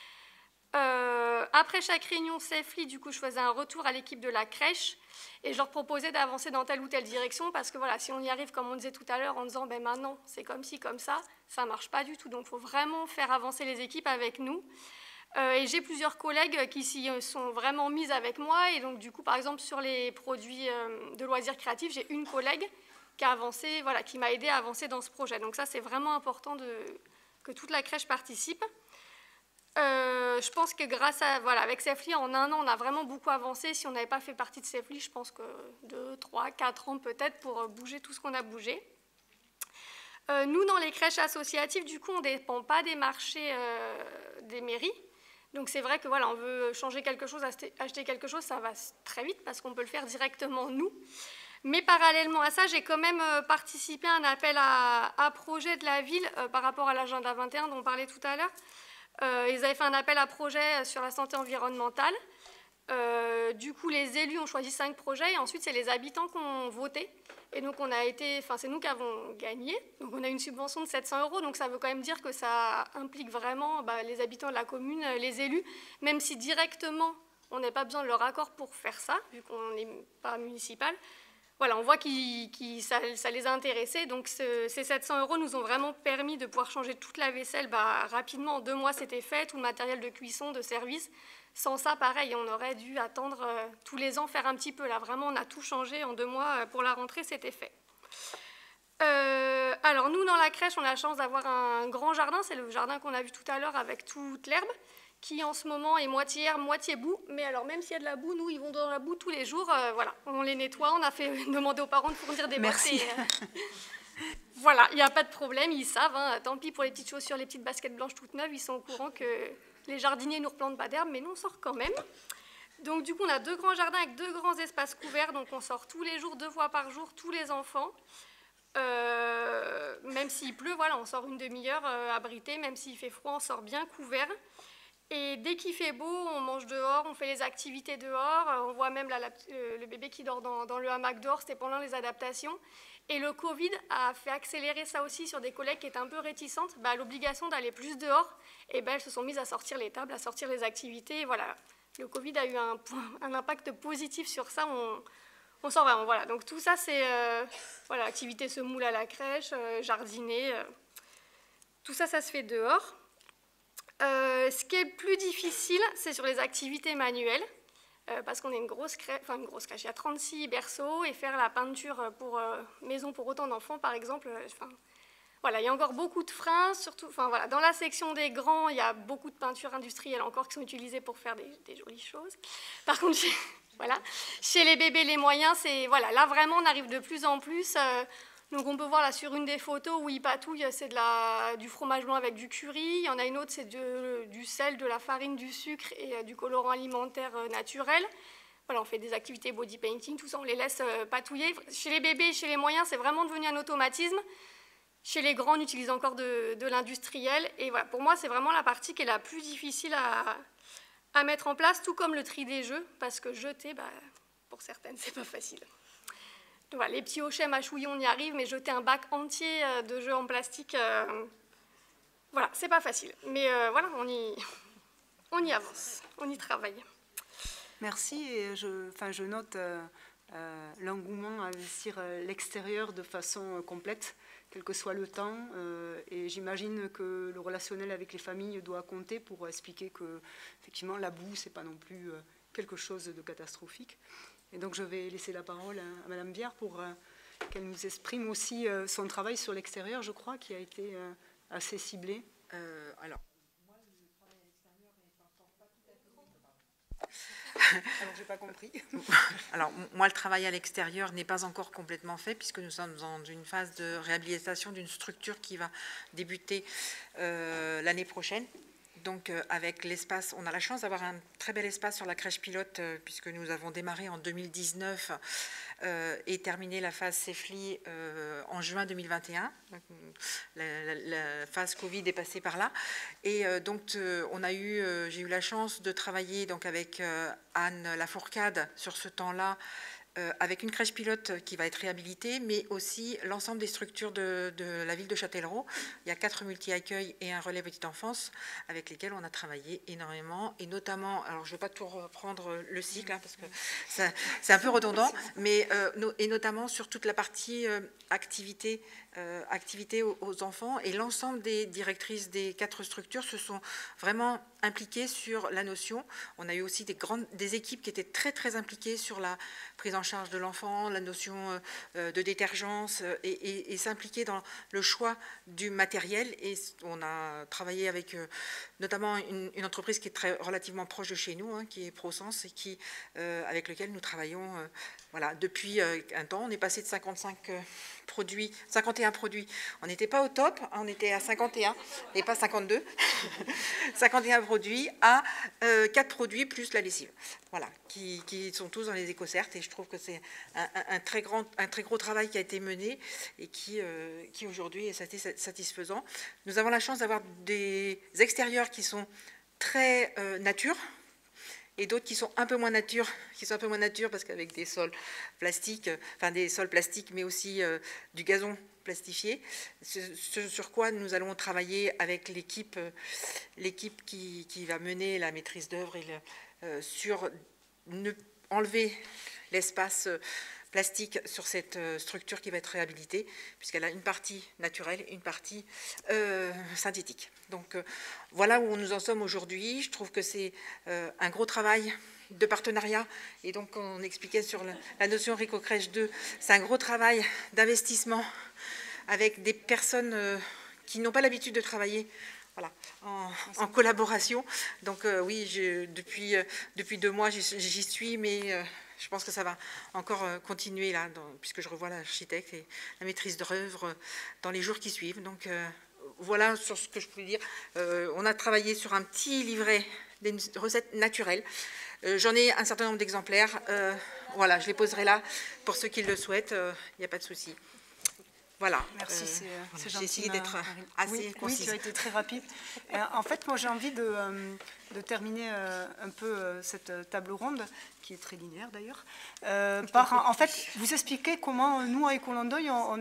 Après chaque réunion Safely, du coup, je faisais un retour à l'équipe de la crèche et je leur proposais d'avancer dans telle ou telle direction parce que voilà, si on y arrive, comme on disait tout à l'heure, en disant maintenant c'est comme ci, comme ça ne marche pas du tout. Donc il faut vraiment faire avancer les équipes avec nous. Et j'ai plusieurs collègues qui s'y sont vraiment mises avec moi. Et donc du coup, par exemple, sur les produits de loisirs créatifs, j'ai une collègue qui a avancé, voilà, qui m'a aidée à avancer dans ce projet. Donc ça, c'est vraiment important que toute la crèche participe. Je pense que grâce à, voilà, avec Safely, en un an, on a vraiment beaucoup avancé. Si on n'avait pas fait partie de Safely, je pense que 2, 3, 4 ans peut-être pour bouger tout ce qu'on a bougé. Nous, dans les crèches associatives, du coup, on ne dépend pas des marchés des mairies. Donc c'est vrai que voilà, on veut changer quelque chose, acheter quelque chose, ça va très vite parce qu'on peut le faire directement nous. Mais parallèlement à ça, j'ai quand même participé à un appel à projet de la ville par rapport à l'agenda 21 dont on parlait tout à l'heure. Ils avaient fait un appel à projet sur la santé environnementale. Du coup, les élus ont choisi 5 projets et ensuite, c'est les habitants qui ont voté. Et donc, c'est nous qui avons gagné. Donc, on a une subvention de 700 €. Donc, ça veut quand même dire que ça implique vraiment les habitants de la commune, les élus, même si directement, on n'a pas besoin de leur accord pour faire ça, vu qu'on n'est pas municipal. Voilà, on voit que ça les a intéressés. Donc, ces 700 € nous ont vraiment permis de pouvoir changer toute la vaisselle rapidement. En 2 mois, c'était fait, tout le matériel de cuisson, de service. Sans ça, pareil, on aurait dû attendre tous les ans, faire un petit peu. Là, vraiment, on a tout changé en 2 mois. Pour la rentrée, c'était fait. Alors, nous, dans la crèche, on a la chance d'avoir un grand jardin. C'est le jardin qu'on a vu tout à l'heure avec toute l'herbe, qui en ce moment est moitié herbe, moitié boue. Mais alors, même s'il y a de la boue, nous, ils vont dans la boue tous les jours. Voilà, on les nettoie. On a fait demander aux parents de fournir des Merci. bottes. Voilà, il n'y a pas de problème, ils savent. Tant pis pour les petites chaussures, les petites baskets blanches toutes neuves. Ils sont au courant que les jardiniers ne nous replantent pas d'herbe, mais nous, on sort quand même. Donc, du coup, on a 2 grands jardins avec 2 grands espaces couverts. Donc, on sort tous les jours, 2 fois par jour, tous les enfants. Même s'il pleut, voilà, on sort une demi-heure abrité. Même s'il fait froid, on sort bien couvert. Et dès qu'il fait beau, on mange dehors, on fait les activités dehors. On voit même là, le bébé qui dort dans le hamac dehors, c'était pendant les adaptations. Et le Covid a fait accélérer ça aussi sur des collègues qui étaient un peu réticentes à l'obligation d'aller plus dehors. Et elles se sont mises à sortir les tables, à sortir les activités. Et voilà, le Covid a eu un impact positif sur ça. On sent vraiment. Voilà. Donc tout ça, c'est voilà, activité semoule à la crèche, jardiner. Tout ça, ça se fait dehors. Ce qui est plus difficile, c'est sur les activités manuelles. Parce qu'on est une grosse crèche, il y a 36 berceaux, et faire la peinture pour maison pour autant d'enfants, par exemple, voilà, il y a encore beaucoup de freins, surtout, voilà, dans la section des grands, il y a beaucoup de peintures industrielles encore qui sont utilisées pour faire des jolies choses. Par contre, voilà, chez les bébés, les moyens, voilà, là vraiment, on arrive de plus en plus. Donc on peut voir là sur une des photos où ils patouillent, c'est du fromage blanc avec du curry. Il y en a une autre, c'est du sel, de la farine, du sucre et du colorant alimentaire naturel. Voilà, on fait des activités body painting, tout ça, on les laisse patouiller. Chez les bébés et chez les moyens, c'est vraiment devenu un automatisme. Chez les grands, on utilise encore de l'industriel. Et voilà, pour moi, c'est vraiment la partie qui est la plus difficile à mettre en place, tout comme le tri des jeux, parce que jeter, pour certaines, c'est pas facile. Voilà, les petits hochets mâchouillons, on y arrive, mais jeter un bac entier de jeux en plastique, voilà, c'est pas facile. Mais voilà, on y avance, on y travaille. Merci, et je note l'engouement à investir l'extérieur de façon complète, quel que soit le temps, et j'imagine que le relationnel avec les familles doit compter pour expliquer que, effectivement, la boue, c'est pas non plus quelque chose de catastrophique. Et donc, je vais laisser la parole à Madame Bière pour qu'elle nous exprime aussi son travail sur l'extérieur, je crois, qui a été assez ciblé. Alors, moi, le travail à l'extérieur n'est pas tout à fait... Alors, j'ai pas compris. Alors, moi, le travail à l'extérieur n'est pas encore complètement fait, puisque nous sommes dans une phase de réhabilitation d'une structure qui va débuter l'année prochaine. Donc, avec l'espace, on a la chance d'avoir un très bel espace sur la crèche pilote, puisque nous avons démarré en 2019 et terminé la phase CEFLI en juin 2021. La phase Covid est passée par là. Et donc, j'ai eu la chance de travailler donc, avec Anne Lafourcade sur ce temps-là, avec une crèche pilote qui va être réhabilitée, mais aussi l'ensemble des structures de la ville de Châtellerault. Il y a 4 multi-accueils et un relais petite enfance avec lesquels on a travaillé énormément, et notamment, alors je ne vais pas tout reprendre le cycle, hein, parce que c'est un peu redondant, mais et notamment sur toute la partie activité aux enfants, et l'ensemble des directrices des 4 structures se sont vraiment impliquées sur la notion. On a eu aussi des équipes qui étaient très très impliquées sur la prise en charge de l'enfant, la notion de détergence, et s'impliquer dans le choix du matériel. Et on a travaillé avec notamment une entreprise qui est relativement proche de chez nous, hein, qui est ProSense, et avec lequel nous travaillons voilà, depuis un temps. On est passé de 51 produits. On n'était pas au top, on était à 51 et pas 52. 51 produits à 4 produits plus la lessive. Voilà, qui sont tous dans les écocertes, et je trouve que c'est un très gros travail qui a été mené et qui aujourd'hui est satisfaisant. Nous avons la chance d'avoir des extérieurs qui sont très nature, et d'autres qui sont un peu moins nature, parce qu'avec des sols plastiques, mais aussi du gazon plastifié, ce sur quoi nous allons travailler avec l'équipe qui va mener la maîtrise d'œuvre, sur enlever l'espace plastique sur cette structure qui va être réhabilitée, puisqu'elle a une partie naturelle et une partie synthétique. Donc voilà où nous en sommes aujourd'hui. Je trouve que c'est un gros travail de partenariat, et donc on expliquait sur la notion Rico-Crèche 2, c'est un gros travail d'investissement avec des personnes qui n'ont pas l'habitude de travailler, voilà, en collaboration. Donc oui, depuis 2 mois j'y suis, mais je pense que ça va encore continuer là, puisque je revois l'architecte et la maîtrise d'œuvre dans les jours qui suivent. Donc voilà sur ce que je pouvais dire. On a travaillé sur un petit livret des recettes naturelles. J'en ai un certain nombre d'exemplaires. Voilà, je les poserai là pour ceux qui le souhaitent. Il n'y a pas de souci. Voilà. Merci, c'est gentil. J'ai essayé d'être assez concise. Oui, tu as été très rapide. En fait, moi, j'ai envie de terminer un peu cette table ronde, qui est très linéaire d'ailleurs, en fait, vous expliquer comment nous, à Écolandeuil, on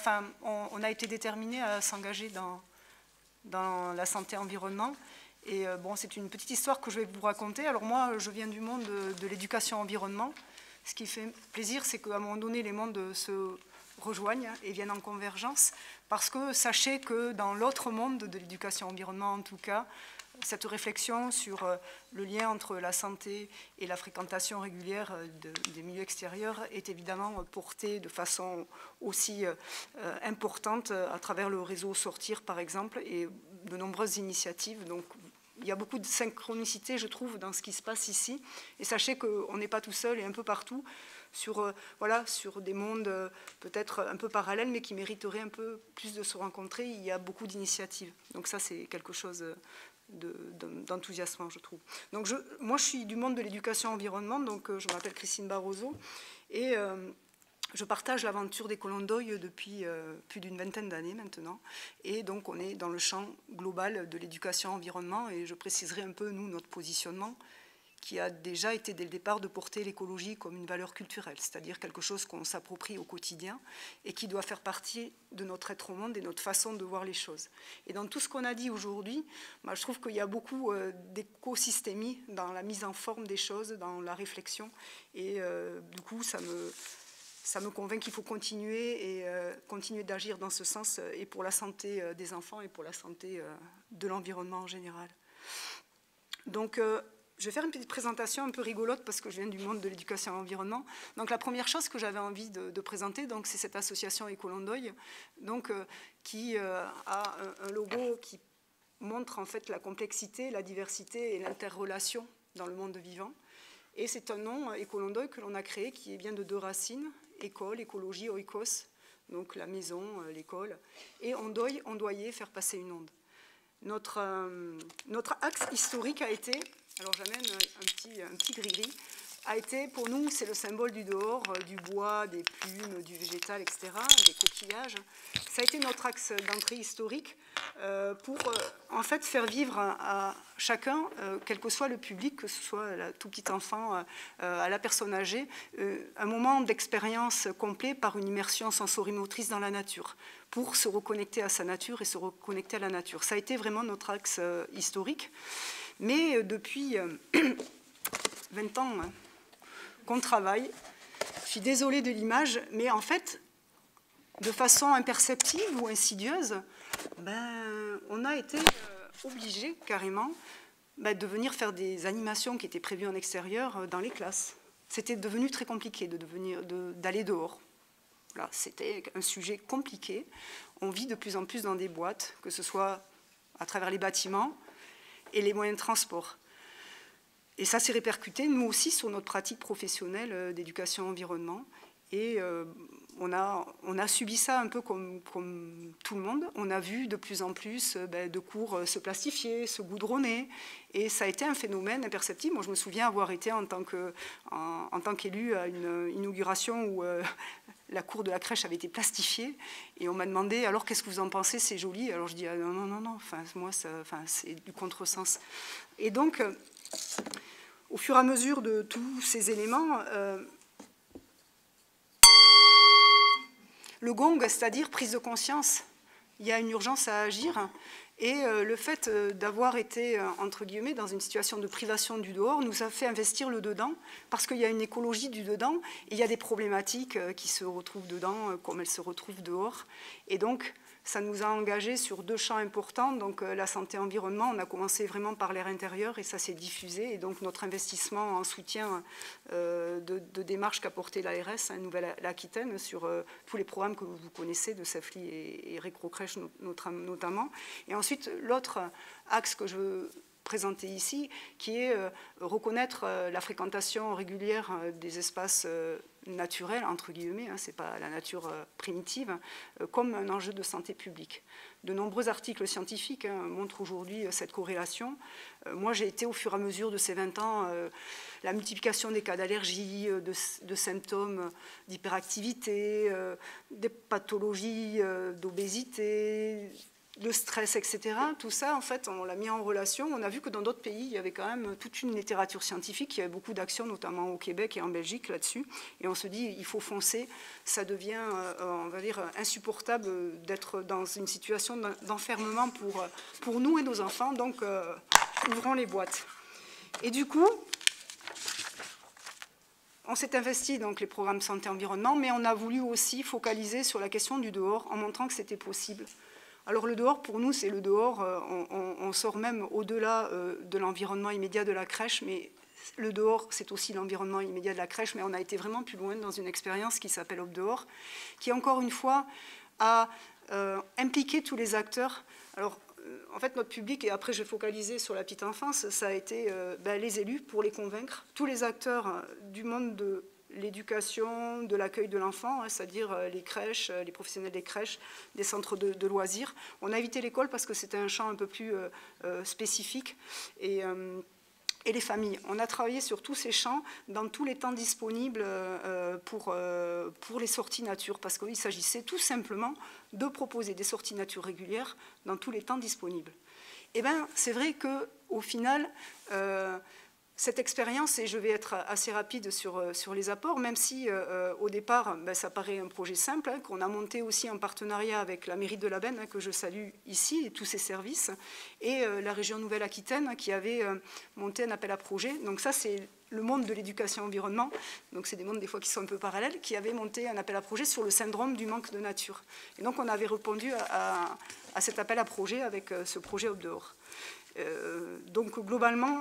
a été déterminés à s'engager dans la santé-environnement. Et bon, c'est une petite histoire que je vais vous raconter. Alors moi, je viens du monde de l'éducation-environnement. Ce qui fait plaisir, c'est qu'à un moment donné, les mondes se rejoignent et viennent en convergence, parce que sachez que dans l'autre monde de l'éducation-environnement, en tout cas, cette réflexion sur le lien entre la santé et la fréquentation régulière des milieux extérieurs est évidemment portée de façon aussi importante à travers le réseau Sortir, par exemple, et de nombreuses initiatives. Donc, il y a beaucoup de synchronicité, je trouve, dans ce qui se passe ici. Et sachez qu'on n'est pas tout seul et un peu partout sur des mondes peut-être un peu parallèles, mais qui mériteraient un peu plus de se rencontrer. Il y a beaucoup d'initiatives. Donc ça, c'est quelque chose d'enthousiasmant, je trouve. Donc moi, je suis du monde de l'éducation-environnement, donc je m'appelle Christine Barroso, et je partage l'aventure d'Écolandeuil depuis plus d'une vingtaine d'années maintenant. Et donc, on est dans le champ global de l'éducation-environnement. Et je préciserai un peu, nous, notre positionnement, qui a déjà été dès le départ de porter l'écologie comme une valeur culturelle, c'est-à-dire quelque chose qu'on s'approprie au quotidien et qui doit faire partie de notre être au monde et notre façon de voir les choses. Et dans tout ce qu'on a dit aujourd'hui, je trouve qu'il y a beaucoup d'écosystémie dans la mise en forme des choses, dans la réflexion. Et du coup, ça me convainc qu'il faut continuer d'agir dans ce sens, et pour la santé des enfants et pour la santé de l'environnement en général. Donc, je vais faire une petite présentation un peu rigolote parce que je viens du monde de l'éducation et l'environnement. Donc, la première chose que j'avais envie de présenter, c'est cette association Écolandeuil, qui a un logo qui montre en fait la complexité, la diversité et l'interrelation dans le monde vivant. Et c'est un nom, Écolandeuil, que l'on a créé, qui est bien de deux racines, école, écologie, oikos, donc la maison, l'école, et ondeuil, ondoyer, faire passer une onde. Notre axe historique a été, alors j'amène un petit gris-gris, a été pour nous, c'est le symbole du dehors, du bois, des plumes, du végétal, etc., des coquillages. Ça a été notre axe d'entrée historique pour en fait faire vivre à chacun, quel que soit le public, que ce soit le tout petit enfant à la personne âgée, un moment d'expérience complet par une immersion sensorimotrice dans la nature, pour se reconnecter à sa nature et se reconnecter à la nature. Ça a été vraiment notre axe historique. Mais depuis 20 ans qu'on travaille, je suis désolée de l'image, mais en fait, de façon imperceptible ou insidieuse, on a été obligé carrément de venir faire des animations qui étaient prévues en extérieur dans les classes. C'était devenu très compliqué d'aller dehors. Voilà, c'était un sujet compliqué. On vit de plus en plus dans des boîtes, que ce soit à travers les bâtiments et les moyens de transport. Et ça s'est répercuté, nous aussi, sur notre pratique professionnelle d'éducation-environnement. Et on a subi ça un peu comme tout le monde. On a vu de plus en plus de cours se plastifier, se goudronner. Et ça a été un phénomène imperceptible. Moi, je me souviens avoir été en tant qu'élue à une inauguration où la cour de la crèche avait été plastifiée. Et on m'a demandé, alors qu'est-ce que vous en pensez, c'est joli. Alors je dis, non, moi, c'est du contresens. Et donc, au fur et à mesure de tous ces éléments, le gong, c'est-à-dire prise de conscience, il y a une urgence à agir. Et le fait d'avoir été, entre guillemets, dans une situation de privation du dehors nous a fait investir le dedans, parce qu'il y a une écologie du dedans, et il y a des problématiques qui se retrouvent dedans, comme elles se retrouvent dehors. Et donc, ça nous a engagés sur deux champs importants. Donc, la santé-environnement, on a commencé vraiment par l'air intérieur, et ça s'est diffusé. Et donc, notre investissement en soutien de démarches qu'a porté l'ARS, Nouvelle-Aquitaine, sur tous les programmes que vous connaissez, de Safely et Récrocrèche notamment. Et ensuite, l'autre axe que je veux présenter ici, qui est reconnaître la fréquentation régulière des espaces naturelle, entre guillemets, ce n'est pas la nature primitive, comme un enjeu de santé publique. De nombreux articles scientifiques montrent aujourd'hui cette corrélation. Moi, j'ai été au fur et à mesure de ces 20 ans, la multiplication des cas d'allergie, de symptômes d'hyperactivité, des pathologies d'obésité, de stress, etc. Tout ça, en fait, on l'a mis en relation. On a vu que dans d'autres pays, il y avait quand même toute une littérature scientifique, il y avait beaucoup d'actions, notamment au Québec et en Belgique, là-dessus. Et on se dit, il faut foncer. Ça devient, on va dire, insupportable d'être dans une situation d'enfermement pour nous et nos enfants. Donc, ouvrons les boîtes. Et du coup, on s'est investi dans les programmes santé-environnement, mais on a voulu aussi focaliser sur la question du dehors, en montrant que c'était possible. Alors le dehors, pour nous, c'est le dehors, on sort même au-delà de l'environnement immédiat de la crèche, mais le dehors, c'est aussi l'environnement immédiat de la crèche, mais on a été vraiment plus loin dans une expérience qui s'appelle Hop dehors, qui encore une fois a impliqué tous les acteurs. Alors, en fait, notre public, et après je vais focaliser sur la petite enfance, ça a été les élus pour les convaincre, tous les acteurs du monde de l'éducation, de l'accueil de l'enfant, c'est-à-dire les crèches, les professionnels des crèches, des centres de loisirs. On a évité l'école parce que c'était un champ un peu plus spécifique. Et les familles. On a travaillé sur tous ces champs dans tous les temps disponibles pour les sorties nature, parce qu'il s'agissait tout simplement de proposer des sorties nature régulières dans tous les temps disponibles. Et bien, c'est vrai qu'au final, cette expérience, et je vais être assez rapide sur les apports, même si au départ, ça paraît un projet simple, qu'on a monté aussi en partenariat avec la mairie de La Benne, que je salue ici, et tous ses services, et la région Nouvelle-Aquitaine, qui avait monté un appel à projet. Donc ça, c'est le monde de l'éducation-environnement, donc c'est des mondes des fois qui sont un peu parallèles, qui avait monté un appel à projet sur le syndrome du manque de nature. Et donc on avait répondu à cet appel à projet avec ce projet Hop dehors. Donc globalement,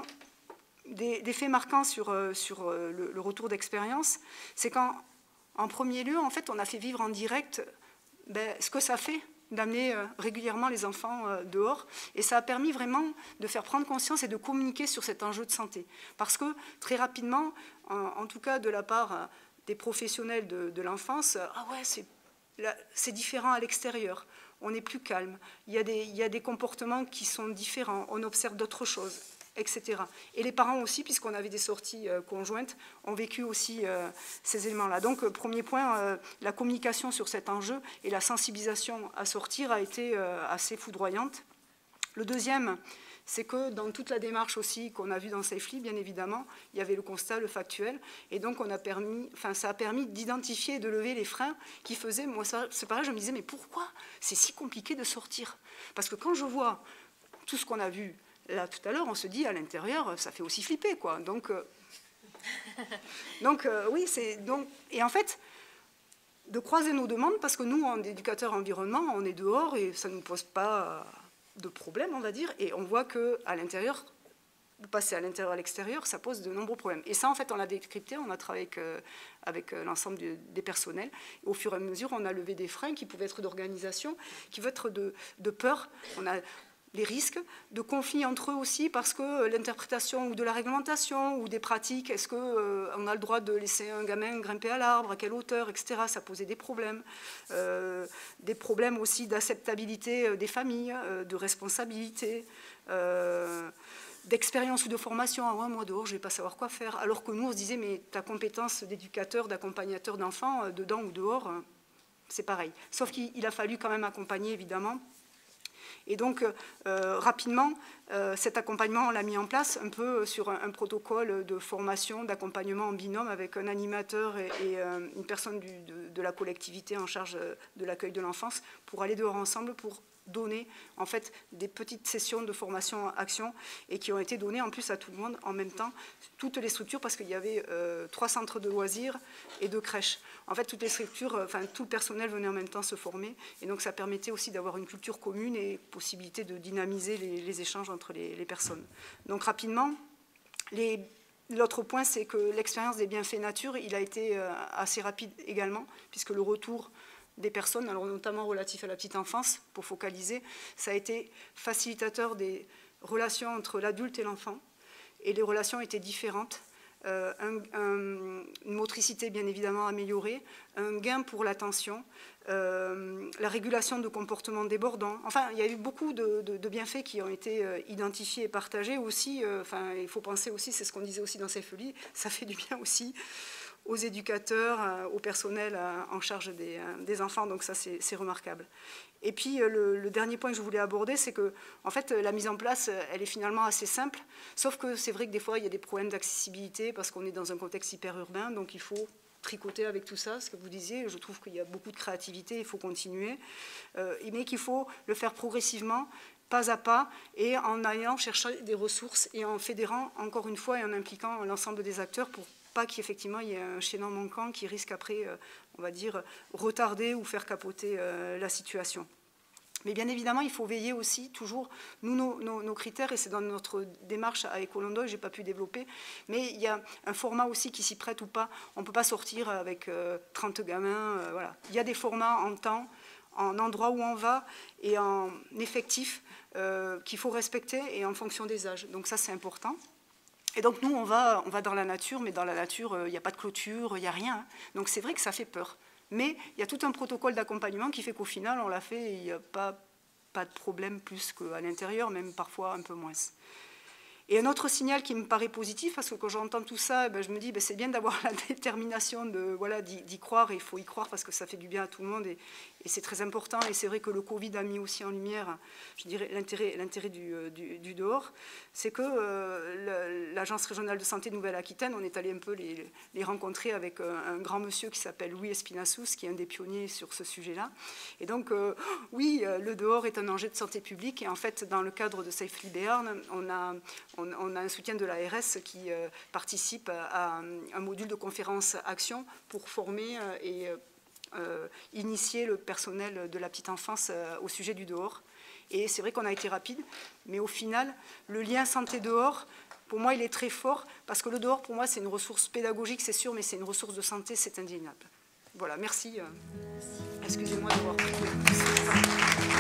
des faits marquants sur le retour d'expérience, c'est qu'en premier lieu, en fait, on a fait vivre en direct ce que ça fait d'amener régulièrement les enfants dehors. Et ça a permis vraiment de faire prendre conscience et de communiquer sur cet enjeu de santé. Parce que très rapidement, en tout cas de la part des professionnels de l'enfance, ah ouais, c'est différent à l'extérieur. On est plus calme. Il y a des comportements qui sont différents. On observe d'autres choses, etc. Et les parents aussi, puisqu'on avait des sorties conjointes, ont vécu aussi ces éléments-là. Donc, premier point, la communication sur cet enjeu et la sensibilisation à sortir a été assez foudroyante. Le deuxième, c'est que dans toute la démarche aussi qu'on a vue dans Safely, bien évidemment, il y avait le constat, le factuel, et donc ça a permis d'identifier et de lever les freins qui faisaient, moi c'est pareil, je me disais, mais pourquoi c'est si compliqué de sortir? Parce que quand je vois tout ce qu'on a vu là tout à l'heure, on se dit à l'intérieur, ça fait aussi flipper, quoi. Donc oui, et en fait, de croiser nos demandes, parce que nous, en éducateurs environnement, on est dehors et ça ne nous pose pas de problème, on va dire, et on voit qu'à l'intérieur, de passer à l'intérieur à l'extérieur, ça pose de nombreux problèmes. Et ça, en fait, on l'a décrypté, on a travaillé avec l'ensemble des personnels. Et au fur et à mesure, on a levé des freins qui pouvaient être d'organisation, qui peuvent être de peur. On a les risques de conflits entre eux aussi, parce que l'interprétation ou de la réglementation ou des pratiques, est-ce qu'on a le droit de laisser un gamin grimper à l'arbre, à quelle hauteur, etc. Ça posait des problèmes. Des problèmes aussi d'acceptabilité des familles, de responsabilité, d'expérience ou de formation. Ah ouais, moi dehors, je ne vais pas savoir quoi faire. Alors que nous, on se disait, mais ta compétence d'éducateur, d'accompagnateur d'enfants, dedans ou dehors, c'est pareil. Sauf qu'il a fallu quand même accompagner, évidemment. Et donc, rapidement, cet accompagnement, on l'a mis en place un peu sur un protocole de formation, d'accompagnement en binôme avec un animateur et une personne de la collectivité en charge de l'accueil de l'enfance pour aller dehors ensemble pour donner en fait des petites sessions de formation-action et qui ont été données en plus à tout le monde en même temps, toutes les structures, parce qu'il y avait 3 centres de loisirs et 2 crèches. En fait, toutes les structures, tout le personnel venait en même temps se former et donc ça permettait aussi d'avoir une culture commune et possibilité de dynamiser les échanges entre les personnes. Donc rapidement, l'autre point, c'est que l'expérience des bienfaits nature, il a été assez rapide également, puisque le retour des personnes, alors notamment relatif à la petite enfance, pour focaliser, ça a été facilitateur des relations entre l'adulte et l'enfant. Et les relations étaient différentes. une motricité bien évidemment améliorée, un gain pour l'attention, la régulation de comportements débordants. Enfin, il y a eu beaucoup de bienfaits qui ont été identifiés et partagés aussi. Enfin, il faut penser aussi, c'est ce qu'on disait aussi dans ces folies, ça fait du bien aussi aux éducateurs, au personnel en charge des enfants, donc ça c'est remarquable. Et puis le dernier point que je voulais aborder, c'est que en fait, la mise en place, elle est finalement assez simple, sauf que c'est vrai que des fois il y a des problèmes d'accessibilité parce qu'on est dans un contexte hyper urbain, donc il faut tricoter avec tout ça, ce que vous disiez. Je trouve qu'il y a beaucoup de créativité, il faut continuer, mais qu'il faut le faire progressivement, pas à pas, et en allant chercher des ressources et en fédérant encore une fois et en impliquant l'ensemble des acteurs pour pas qu'effectivement il y ait un chaînon manquant qui risque après, on va dire, retarder ou faire capoter la situation. Mais bien évidemment, il faut veiller aussi toujours, nous, nos critères, et c'est dans notre démarche à Écolandoy que je n'ai pas pu développer, mais il y a un format aussi qui s'y prête ou pas. On ne peut pas sortir avec 30 gamins, voilà. Il y a des formats en temps, en endroit où on va et en effectif qu'il faut respecter et en fonction des âges. Donc ça, c'est important. Et donc nous, on va dans la nature, mais dans la nature, il n'y a pas de clôture, il n'y a rien. Donc c'est vrai que ça fait peur. Mais il y a tout un protocole d'accompagnement qui fait qu'au final, on l'a fait et il n'y a pas de problème plus qu'à l'intérieur, même parfois un peu moins. Et un autre signal qui me paraît positif, parce que quand j'entends tout ça, je me dis c'est bien d'avoir la détermination d'y croire, et il faut y croire parce que ça fait du bien à tout le monde, et c'est très important. Et c'est vrai que le Covid a mis aussi en lumière, je dirais, l'intérêt du dehors. C'est que l'Agence régionale de santé Nouvelle-Aquitaine, on est allé un peu les rencontrer avec un grand monsieur qui s'appelle Louis Espinassous, qui est un des pionniers sur ce sujet-là. Et donc, oui, le dehors est un enjeu de santé publique, et en fait, dans le cadre de Safely Béarn, on a un soutien de l'ARS qui participe à un module de conférence-action pour former et initier le personnel de la petite enfance au sujet du dehors. Et c'est vrai qu'on a été rapide, mais au final, le lien santé-dehors, pour moi, il est très fort, parce que le dehors, pour moi, c'est une ressource pédagogique, c'est sûr, mais c'est une ressource de santé, c'est indéniable. Voilà, merci. Excusez-moi d'avoir pris.